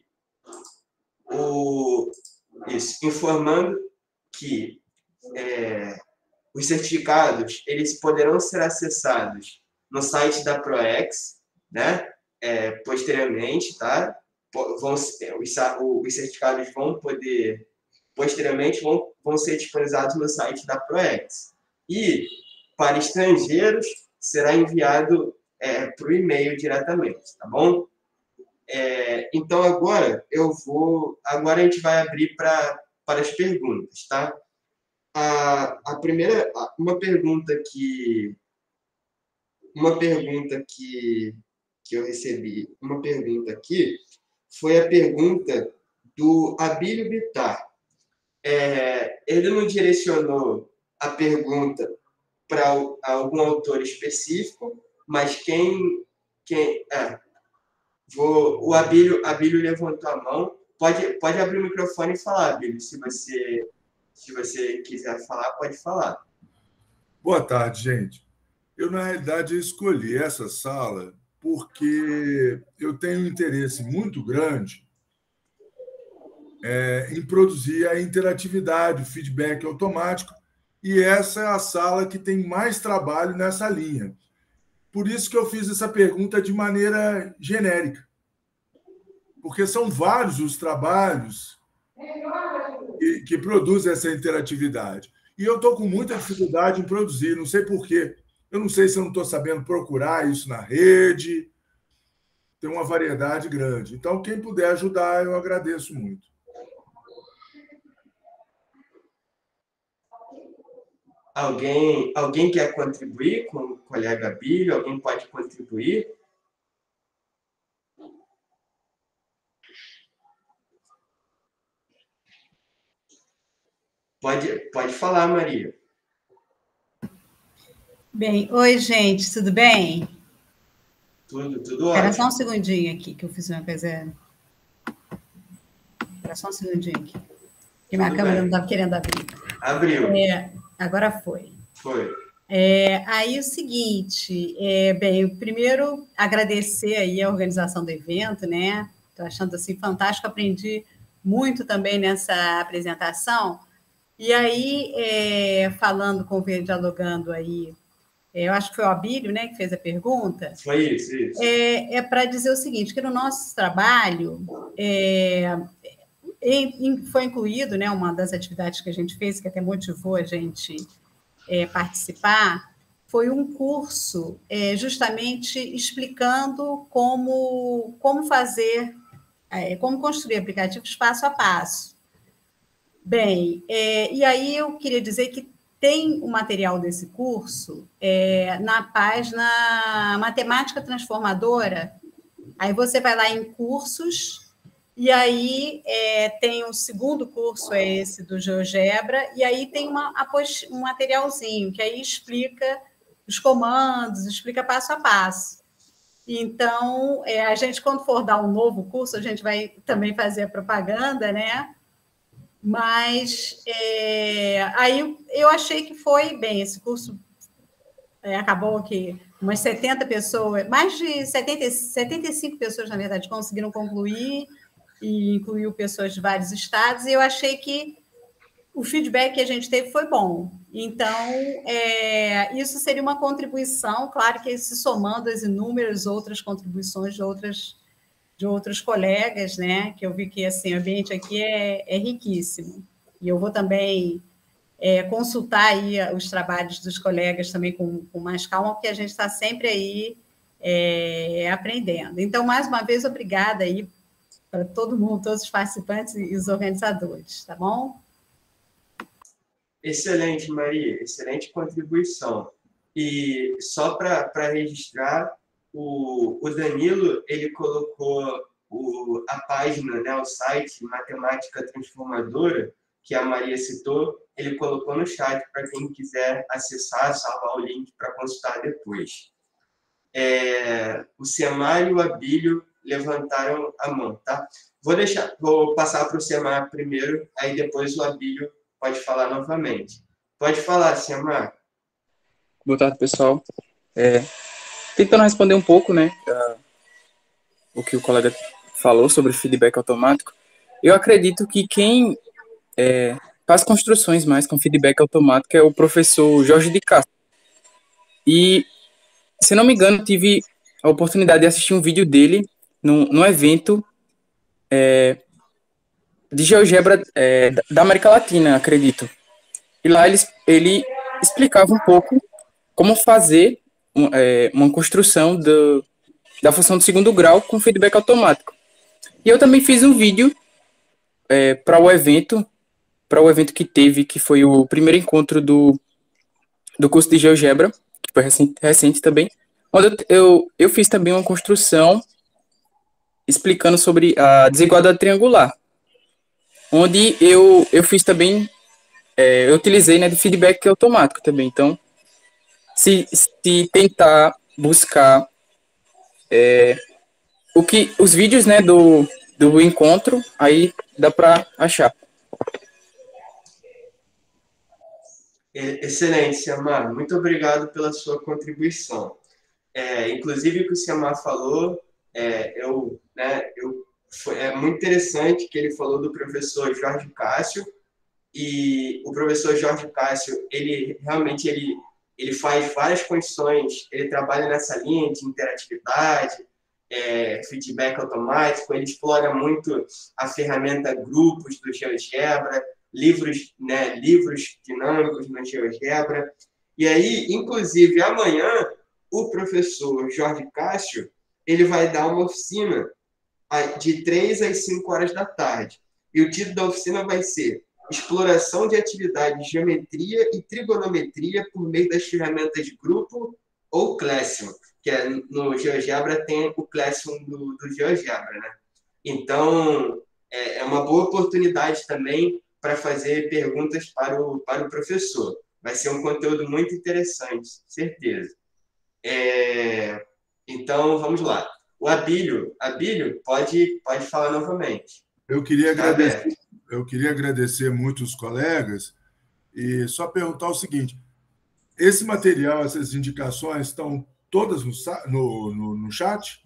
os certificados eles poderão ser acessados no site da ProEx, né? Posteriormente, tá? Os certificados posteriormente vão ser disponibilizados no site da ProEx. E, para estrangeiros, será enviado para o e-mail diretamente, tá bom? Então, agora a gente vai abrir para as perguntas, tá? Uma pergunta que eu recebi, uma pergunta aqui, foi a pergunta do Abílio Bittar. Ele não direcionou a pergunta para algum autor específico, mas o Abílio levantou a mão. Pode abrir o microfone e falar, Abílio, se você quiser falar, pode falar. Boa tarde, gente. Eu, na realidade, escolhi essa sala porque eu tenho um interesse muito grande em produzir a interatividade, o feedback automático, e essa é a sala que tem mais trabalho nessa linha. Por isso que eu fiz essa pergunta de maneira genérica, porque são vários os trabalhos que produzem essa interatividade. E eu estou com muita dificuldade em produzir, não sei por quê. Eu não sei se eu não estou sabendo procurar isso na rede. Tem uma variedade grande. Então, quem puder ajudar, eu agradeço muito. Alguém quer contribuir com o colega Abílio? Alguém pode contribuir? Pode falar, Maria. Bem, oi, gente, tudo bem? Tudo Espera ótimo. só um segundinho aqui, que eu fiz uma coisa... Espera só um segundinho aqui, que minha câmera não estava querendo abrir. Abriu. Agora foi. Foi. Aí o seguinte, bem, primeiro agradecer aí a organização do evento, né? Estou achando assim fantástico, aprendi muito também nessa apresentação. E aí, dialogando aí, eu acho que foi o Abílio, né, que fez a pergunta. Foi isso. Para dizer o seguinte, que no nosso trabalho foi incluído, né, uma das atividades que a gente fez, que até motivou a gente participar, foi um curso justamente explicando como fazer, como construir aplicativos passo a passo. Bem, e aí eu queria dizer que tem o material desse curso na página Matemática Transformadora. Aí você vai lá em cursos, e aí tem o segundo curso, é esse do GeoGebra, e aí tem um materialzinho, que aí explica os comandos, explica passo a passo. Então, a gente, quando for dar um novo curso, a gente vai também fazer a propaganda, né? Mas aí eu achei que foi bem, esse curso acabou que umas 70 pessoas, mais de 75 pessoas, na verdade, conseguiram concluir, e incluiu pessoas de vários estados, e eu achei que o feedback que a gente teve foi bom. Então, isso seria uma contribuição, claro que se somando às inúmeras outras contribuições de outros colegas, né? Que eu vi que assim, o ambiente aqui é riquíssimo. E eu vou também consultar aí os trabalhos dos colegas também com mais calma, porque a gente está sempre aí aprendendo. Então, mais uma vez, obrigada aí para todo mundo, todos os participantes e os organizadores, tá bom? Excelente, Maria, excelente contribuição. E só para registrar, o Danilo, ele colocou a página, né, o site Matemática Transformadora, que a Maria citou, ele colocou no chat para quem quiser acessar, salvar o link para consultar depois. O Semar e o Abílio levantaram a mão, tá? Vou passar para o Semar primeiro, aí depois o Abílio pode falar novamente. Pode falar, Semar. Boa tarde, pessoal. Tentando responder um pouco, né, o que o colega falou sobre feedback automático, eu acredito que quem faz construções mais com feedback automático é o professor Jorge de Castro. E, se não me engano, tive a oportunidade de assistir um vídeo dele num evento de GeoGebra da América Latina, acredito. E lá ele explicava um pouco como fazer uma construção da função de segundo grau com feedback automático. E eu também fiz um vídeo para o evento que teve, que foi o primeiro encontro do curso de GeoGebra, que foi recente também, onde eu fiz também uma construção explicando sobre a desigualdade triangular, onde eu fiz também, eu utilizei, né, de feedback automático também. Então, se tentar buscar os vídeos, né, do encontro, aí dá para achar. Excelente, Semar. Muito obrigado pela sua contribuição. Inclusive, o que o Semar falou, é muito interessante que ele falou do professor Jorge Cássio, e o professor Jorge Cássio, ele realmente faz várias condições, ele trabalha nessa linha de interatividade, feedback automático, ele explora muito a ferramenta grupos do GeoGebra, livros dinâmicos no GeoGebra. E aí, inclusive, amanhã, o professor Jorge Cássio, ele vai dar uma oficina de 3 às 5 horas da tarde. E o título da oficina vai ser Exploração de atividades de geometria e trigonometria por meio das ferramentas de grupo ou Classroom, que no GeoGebra tem o Classroom do GeoGebra, né? Então, é uma boa oportunidade também para fazer perguntas para o professor. Vai ser um conteúdo muito interessante, certeza. Então, vamos lá. O Abílio, pode falar novamente. Eu queria agradecer muito os colegas e só perguntar o seguinte: esse material, essas indicações estão todas no chat?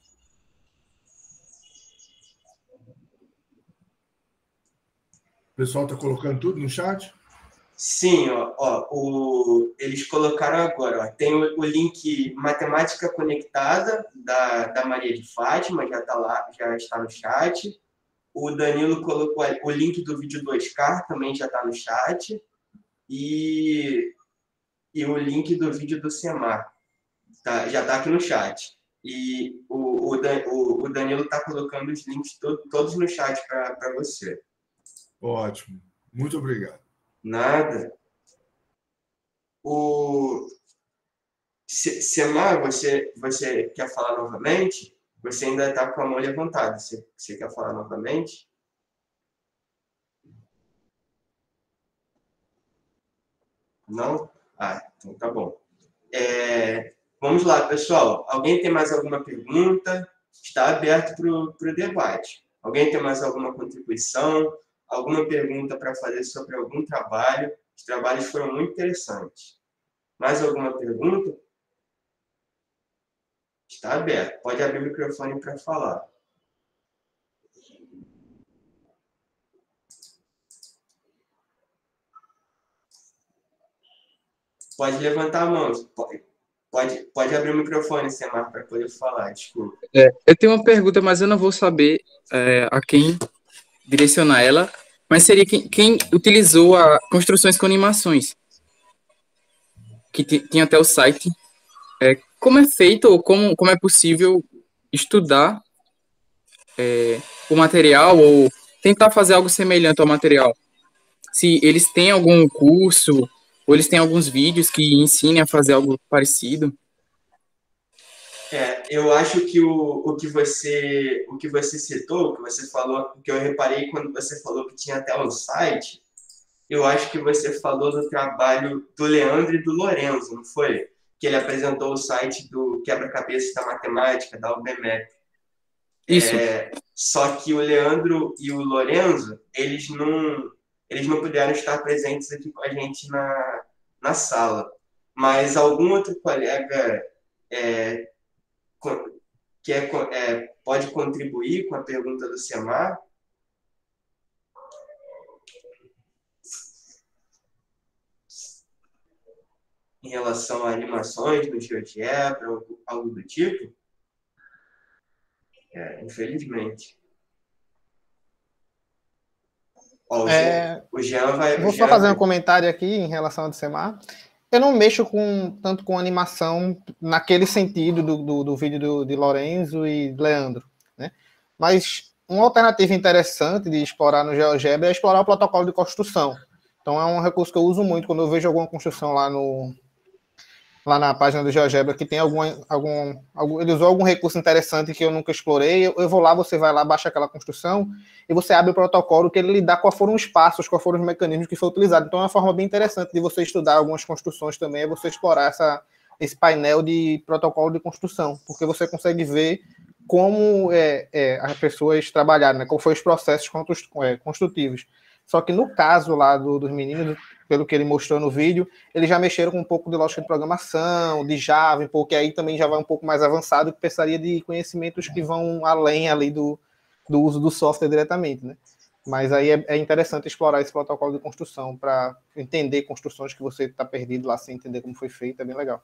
O pessoal está colocando tudo no chat? Sim, eles colocaram agora. Tem o link Matemática Conectada da Maria de Fátima, já está lá, já está no chat. O Danilo colocou o link do vídeo 2K, também já está no chat. E o link do vídeo do Semar já está aqui no chat. E o Danilo está colocando os links todos no chat para você. Ótimo. Muito obrigado. Nada. Semar, você quer falar novamente? Você ainda está com a mão levantada. Você quer falar novamente? Não? Ah, então tá bom. Vamos lá, pessoal. Alguém tem mais alguma pergunta? Está aberto para o debate. Alguém tem mais alguma contribuição? Alguma pergunta para fazer sobre algum trabalho? Os trabalhos foram muito interessantes. Mais alguma pergunta? Está aberto. Pode abrir o microfone para falar. Pode levantar a mão. Pode abrir o microfone, Semar, para poder falar. Desculpa. Eu tenho uma pergunta, mas eu não vou saber a quem direcionar ela. Mas seria quem utilizou a construções com animações. Que tinha até o site. Como é feito ou como é possível estudar o material ou tentar fazer algo semelhante ao material? Se eles têm algum curso ou eles têm alguns vídeos que ensinem a fazer algo parecido? Eu acho que o que você citou, o que você falou, o que eu reparei quando você falou que tinha até um site, eu acho que você falou do trabalho do Leandro e do Lorenzo, não foi? Que ele apresentou o site do quebra-cabeça da matemática, da UBMEP. Isso. Só que o Leandro e o Lorenzo, eles não puderam estar presentes aqui com a gente na sala. Mas algum outro colega pode contribuir com a pergunta do Semar? Em relação a animações no GeoGebra, algo do tipo? Infelizmente. O Jean vai... Vou só fazer um comentário aqui em relação ao do Semar. Eu não mexo tanto com animação naquele sentido do vídeo de Lorenzo e Leandro, né? Mas uma alternativa interessante de explorar no GeoGebra é explorar o protocolo de construção. Então é um recurso que eu uso muito quando eu vejo alguma construção lá na página do GeoGebra que tem ele usou algum recurso interessante que eu nunca explorei, eu vou lá, você vai lá, baixa aquela construção e você abre o protocolo que ele lhe dá quais foram os passos, quais foram os mecanismos que foi utilizado. Então é uma forma bem interessante de você estudar algumas construções também, é você explorar esse painel de protocolo de construção, porque você consegue ver como as pessoas trabalharam, né, como foram os processos construtivos. Só que no caso lá dos meninos, pelo que ele mostrou no vídeo, eles já mexeram com um pouco de lógica de programação, de Java, porque aí também já vai um pouco mais avançado, que precisaria de conhecimentos que vão além ali do uso do software diretamente, né? Mas aí é interessante explorar esse protocolo de construção para entender construções que você está perdido lá sem entender como foi feito, é bem legal.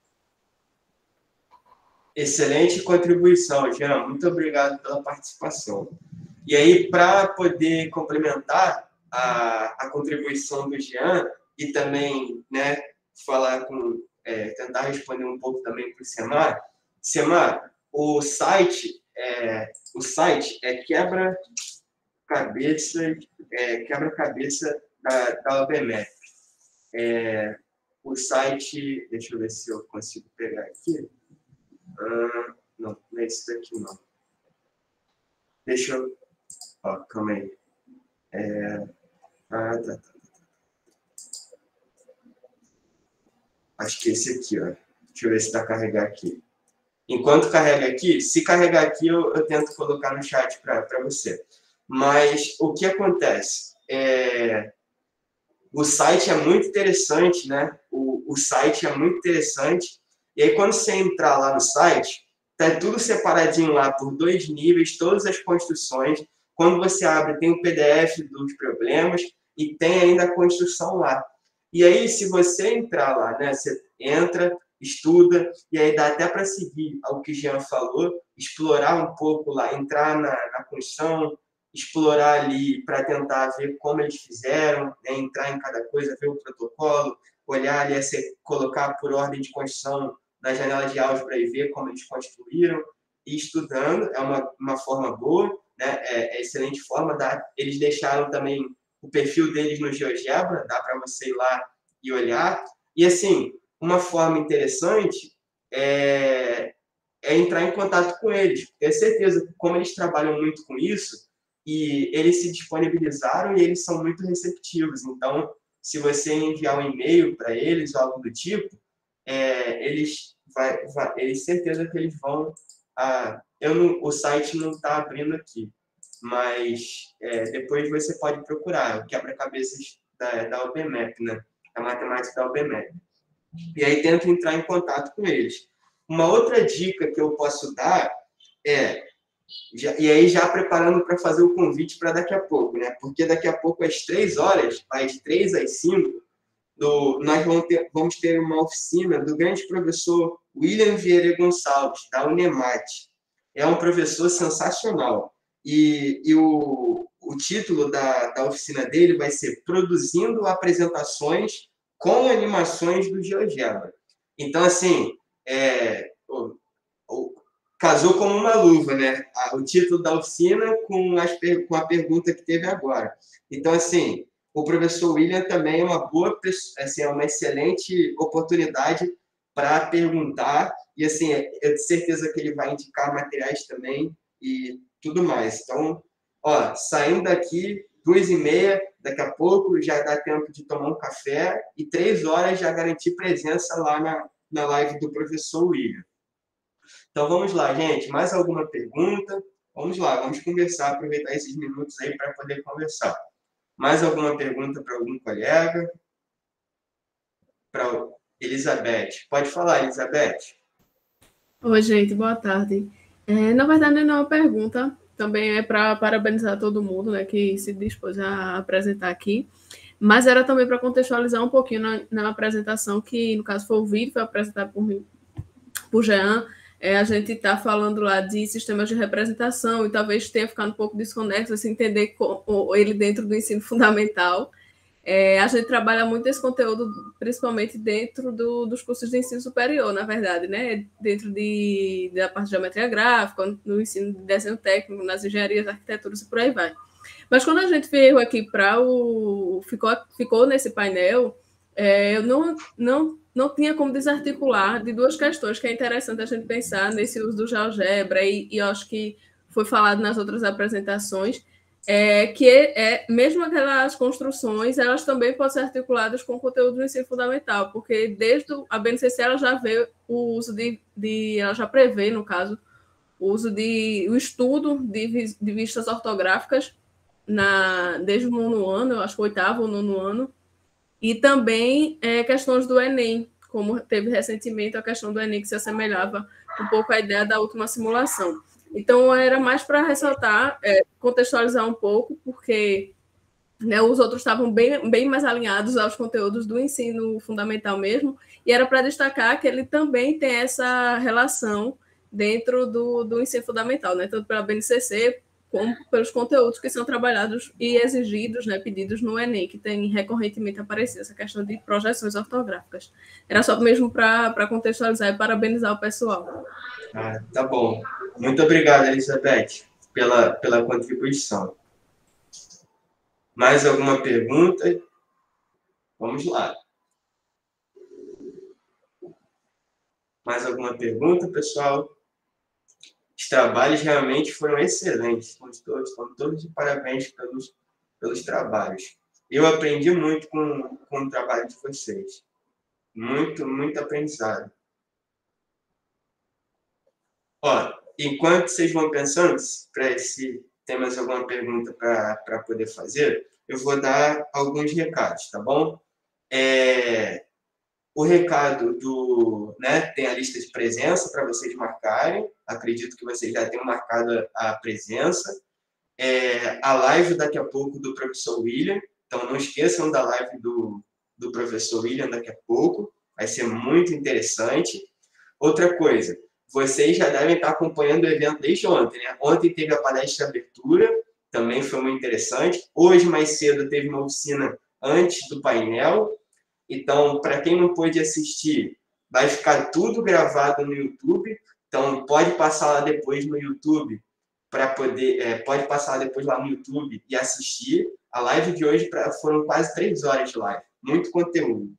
Excelente contribuição, Jean. Muito obrigado pela participação. E aí, para poder complementar a contribuição do Jean e também, né, tentar responder um pouco também para o Semar. Semar, o site é quebra-cabeça da UBMEP. O site, deixa eu ver se eu consigo pegar aqui. Não é esse daqui, não. Deixa eu... calma aí. Tá. Acho que esse aqui, ó. Deixa eu ver se está carregando aqui. Enquanto carrega aqui, se carregar aqui, eu tento colocar no chat para você. Mas o que acontece? O site é muito interessante, né? O site é muito interessante. E aí, quando você entrar lá no site, tá tudo separadinho lá por 2 níveis, todas as construções. Quando você abre, tem o PDF dos problemas e tem ainda a construção lá. E aí, se você entrar lá, né? Você entra, estuda, e aí dá até para seguir o que o Jean falou, explorar um pouco lá, entrar na construção, explorar ali para tentar ver como eles fizeram, né? Entrar em cada coisa, ver o protocolo, olhar ali, colocar por ordem de construção na janela de álgebra e ver como eles construíram, e estudando, é uma forma boa, né? É excelente forma. Eles deixaram também o perfil deles no GeoGebra, dá para você ir lá e olhar. E, assim, uma forma interessante é entrar em contato com eles. Tenho certeza que, como eles trabalham muito com isso, e eles se disponibilizaram e eles são muito receptivos. Então, se você enviar um e-mail para eles ou algo do tipo, eles certeza que eles vão... o site não está abrindo aqui, mas depois você pode procurar o quebra-cabeças da UBMAP, né? A matemática da UBMAP. E aí tenta entrar em contato com eles. Uma outra dica que eu posso dar e aí já preparando para fazer o convite para daqui a pouco, né? Porque daqui a pouco, às 3 horas, às 3 às 5, nós vamos ter uma oficina do grande professor William Vieira Gonçalves, da Unemat. É um professor sensacional. E o título da oficina dele vai ser Produzindo Apresentações com Animações do GeoGebra. Então, assim, casou como uma luva, né? O título da oficina com a pergunta que teve agora. Então, assim, o professor William também é uma boa, assim, é uma excelente oportunidade para perguntar e, assim, eu tenho certeza que ele vai indicar materiais também e tudo mais. Então, saindo daqui, 2h30, daqui a pouco já dá tempo de tomar um café e 3 horas já garantir presença lá na live do professor William. Então, vamos lá, gente. Mais alguma pergunta? Vamos lá, vamos conversar, aproveitar esses minutos aí para poder conversar. Mais alguma pergunta para algum colega? Para Elizabeth. Pode falar, Elizabeth. Oi, gente, boa tarde. Na verdade, não é uma pergunta, também é para parabenizar todo mundo, né, que se dispôs a apresentar aqui, mas era também para contextualizar um pouquinho na apresentação, que no caso foi o vídeo, foi apresentado por Jean. A gente está falando lá de sistemas de representação e talvez tenha ficado um pouco desconexo, assim, entender ele dentro do ensino fundamental. A gente trabalha muito esse conteúdo, principalmente dentro dos cursos de ensino superior, na verdade, né? Dentro da parte de geometria gráfica, no ensino de desenho técnico, nas engenharias, arquiteturas e por aí vai. Mas quando a gente veio aqui para ficou nesse painel, eu não tinha como desarticular de 2 questões que é interessante a gente pensar nesse uso do GeoGebra, e eu acho que foi falado nas outras apresentações, mesmo aquelas construções, elas também podem ser articuladas com conteúdo do ensino fundamental, porque desde a BNCC ela já vê o uso ela já prevê, no caso, o estudo de vistas ortográficas desde o 9º ano, eu acho que o 8º ou 9º ano, e também questões do Enem, como teve recentemente a questão do Enem, que se assemelhava um pouco à ideia da última simulação. Então, era mais para ressaltar, contextualizar um pouco, porque, né, os outros estavam bem mais alinhados aos conteúdos do ensino fundamental mesmo, e era para destacar que ele também tem essa relação dentro do ensino fundamental, né, tanto pela BNCC, como pelos conteúdos que são trabalhados e exigidos, né, pedidos no Enem, que tem recorrentemente aparecido essa questão de projeções ortográficas. Era só mesmo para contextualizar e parabenizar o pessoal. Tá bom. Muito obrigado, Elizabeth, pela contribuição. Mais alguma pergunta? Vamos lá. Mais alguma pergunta, pessoal? Os trabalhos realmente foram excelentes. Estão todos de parabéns pelos trabalhos. Eu aprendi muito com o trabalho de vocês. Muito, muito aprendizado. Enquanto vocês vão pensando, se tem mais alguma pergunta para poder fazer, eu vou dar alguns recados, tá bom? O recado tem a lista de presença para vocês marcarem. Acredito que vocês já tenham marcado a presença. A live daqui a pouco do professor William. Então, não esqueçam da live do professor William daqui a pouco. Vai ser muito interessante. Outra coisa, vocês já devem estar acompanhando o evento desde ontem, né? Ontem teve a palestra de abertura, também foi muito interessante. Hoje, mais cedo, teve uma oficina antes do painel. Então, para quem não pôde assistir, vai ficar tudo gravado no YouTube. Então, pode passar lá depois no YouTube pode passar depois lá no YouTube e assistir. A live de hoje foram quase 3 horas de live. Muito conteúdo.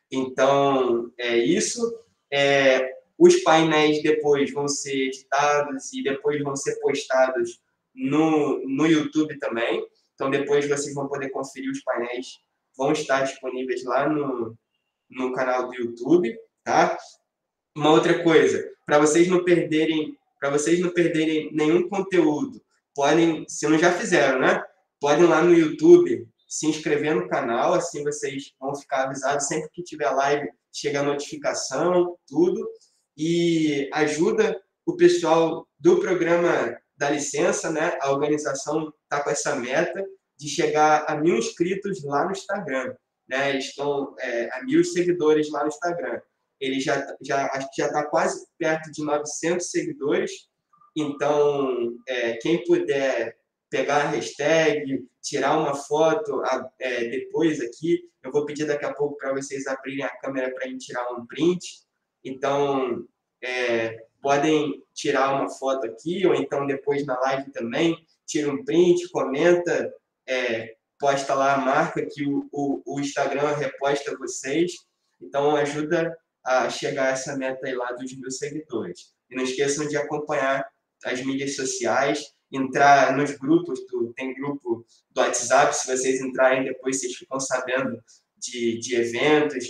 Então, é isso. Os painéis depois vão ser editados e depois vão ser postados no YouTube também. Então, depois vocês vão poder conferir os painéis, vão estar disponíveis lá no canal do YouTube, tá? Uma outra coisa, para vocês não perderem nenhum conteúdo, podem, se não já fizeram, né? Podem lá no YouTube se inscrever no canal, assim vocês vão ficar avisados sempre que tiver live, chega a notificação, tudo. E ajuda o pessoal do programa da licença, né? A organização está com essa meta de chegar a 1.000 inscritos lá no Instagram, né? Eles estão a 1.000 seguidores lá no Instagram. Ele acho que já está quase perto de 900 seguidores. Então, quem puder pegar a hashtag, tirar uma foto depois aqui, eu vou pedir daqui a pouco para vocês abrirem a câmera para gente tirar um print. Então, podem tirar uma foto aqui, ou então depois na live também, tira um print, comenta, posta lá a marca que o Instagram reposta vocês. Então, ajuda a chegar a essa meta aí lá dos 1.000 seguidores. E não esqueçam de acompanhar as mídias sociais, entrar nos grupos, tem grupo do WhatsApp, se vocês entrarem depois, vocês ficam sabendo de eventos,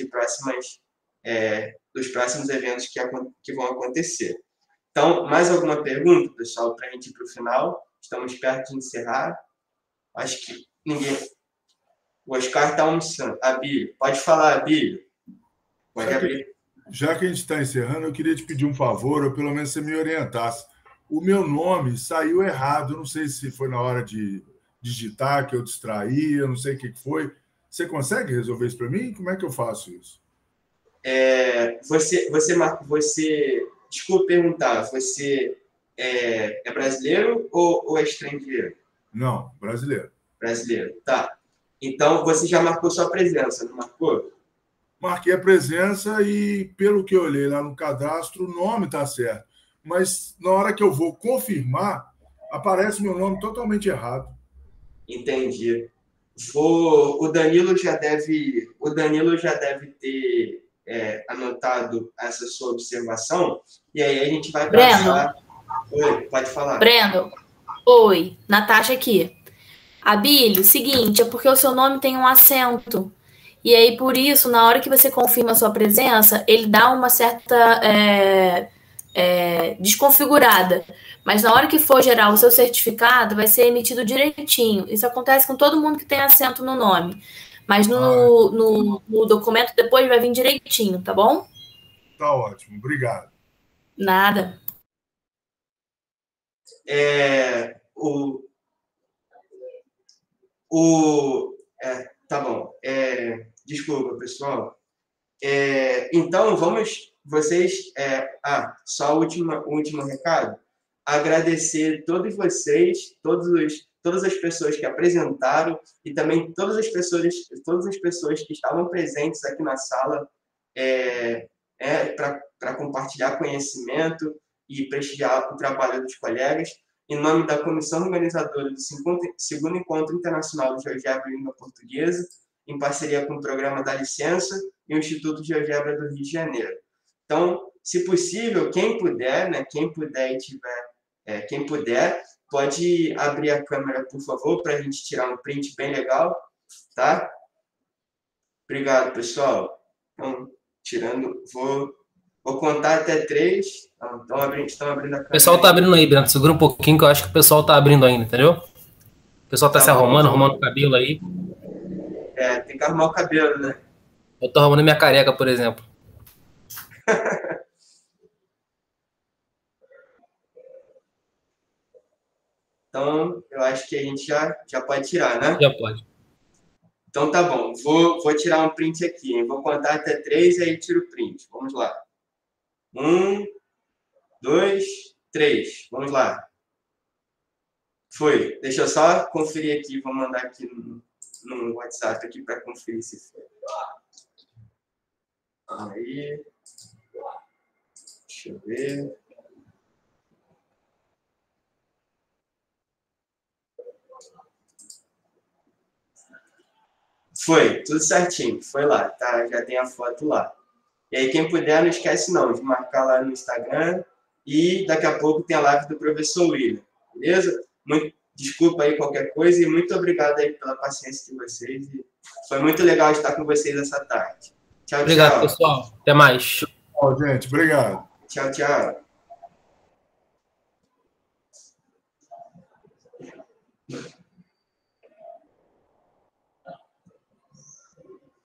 dos próximos eventos que vão acontecer. Então, mais alguma pergunta, pessoal, para a gente ir para o final? Estamos perto de encerrar. Acho que ninguém... O Oscar está almoçando. Abílio, pode falar, Abílio. Pode abrir. Já que a gente está encerrando, eu queria te pedir um favor, ou pelo menos você me orientasse. O meu nome saiu errado, eu não sei se foi na hora de digitar que eu distraí, eu não sei o que foi. Você consegue resolver isso para mim? Como é que eu faço isso? Desculpa perguntar, você é brasileiro ou é estrangeiro? Não, brasileiro. Brasileiro, tá. Então, você já marcou sua presença, não marcou? Marquei a presença e, pelo que eu olhei lá no cadastro, o nome está certo. Mas, na hora que eu vou confirmar, aparece meu nome totalmente errado. Entendi. O Danilo já deve ter anotado essa sua observação, e aí a gente vai passar... Oi, pode falar. Breno, oi, Natasha aqui. Abílio, seguinte, é porque o seu nome tem um acento. E aí, por isso, na hora que você confirma a sua presença, ele dá uma certa desconfigurada. Mas na hora que for gerar o seu certificado, vai ser emitido direitinho. Isso acontece com todo mundo que tem acento no nome. Mas no documento depois vai vir direitinho, tá bom? Tá ótimo, obrigado. Nada. Tá bom. Desculpa, pessoal. Então, vocês... só o último recado. Agradecer todos vocês, todas as pessoas que apresentaram e também todas as pessoas que estavam presentes aqui na sala para compartilhar conhecimento e prestigiar o trabalho dos colegas. Em nome da comissão organizadora do segundo Encontro Internacional de GeoGebra e Língua Portuguesa, em parceria com o Programa da Licença e o Instituto GeoGebra do Rio de Janeiro. Então, se possível, quem puder, quem puder, pode abrir a câmera, por favor, para a gente tirar um print bem legal, tá? Obrigado, pessoal. Então, vou contar até 3. Estão abrindo a câmera. O pessoal está abrindo aí, Breno. Segura um pouquinho que eu acho que o pessoal está abrindo ainda, entendeu? O pessoal está se arrumando o cabelo aí. Tem que arrumar o cabelo, né? Eu tô arrumando minha careca, por exemplo. Então, eu acho que a gente já pode tirar, né? Já pode. Então, tá bom. Vou tirar um print aqui, hein? Vou contar até 3 e aí tiro o print. Vamos lá. 1, 2, 3. Vamos lá. Foi. Deixa eu só conferir aqui. Vou mandar aqui no WhatsApp aqui para conferir se foi. Aí. Deixa eu ver. Foi, tudo certinho. Foi lá, tá? Já tem a foto lá. E aí, quem puder, não esquece não de marcar lá no Instagram. E daqui a pouco tem a live do professor William. Beleza? Desculpa aí qualquer coisa e muito obrigado aí pela paciência de vocês. Foi muito legal estar com vocês essa tarde. Tchau, Obrigado, tchau. pessoal. Até mais. Tchau, gente. Obrigado. Tchau, tchau.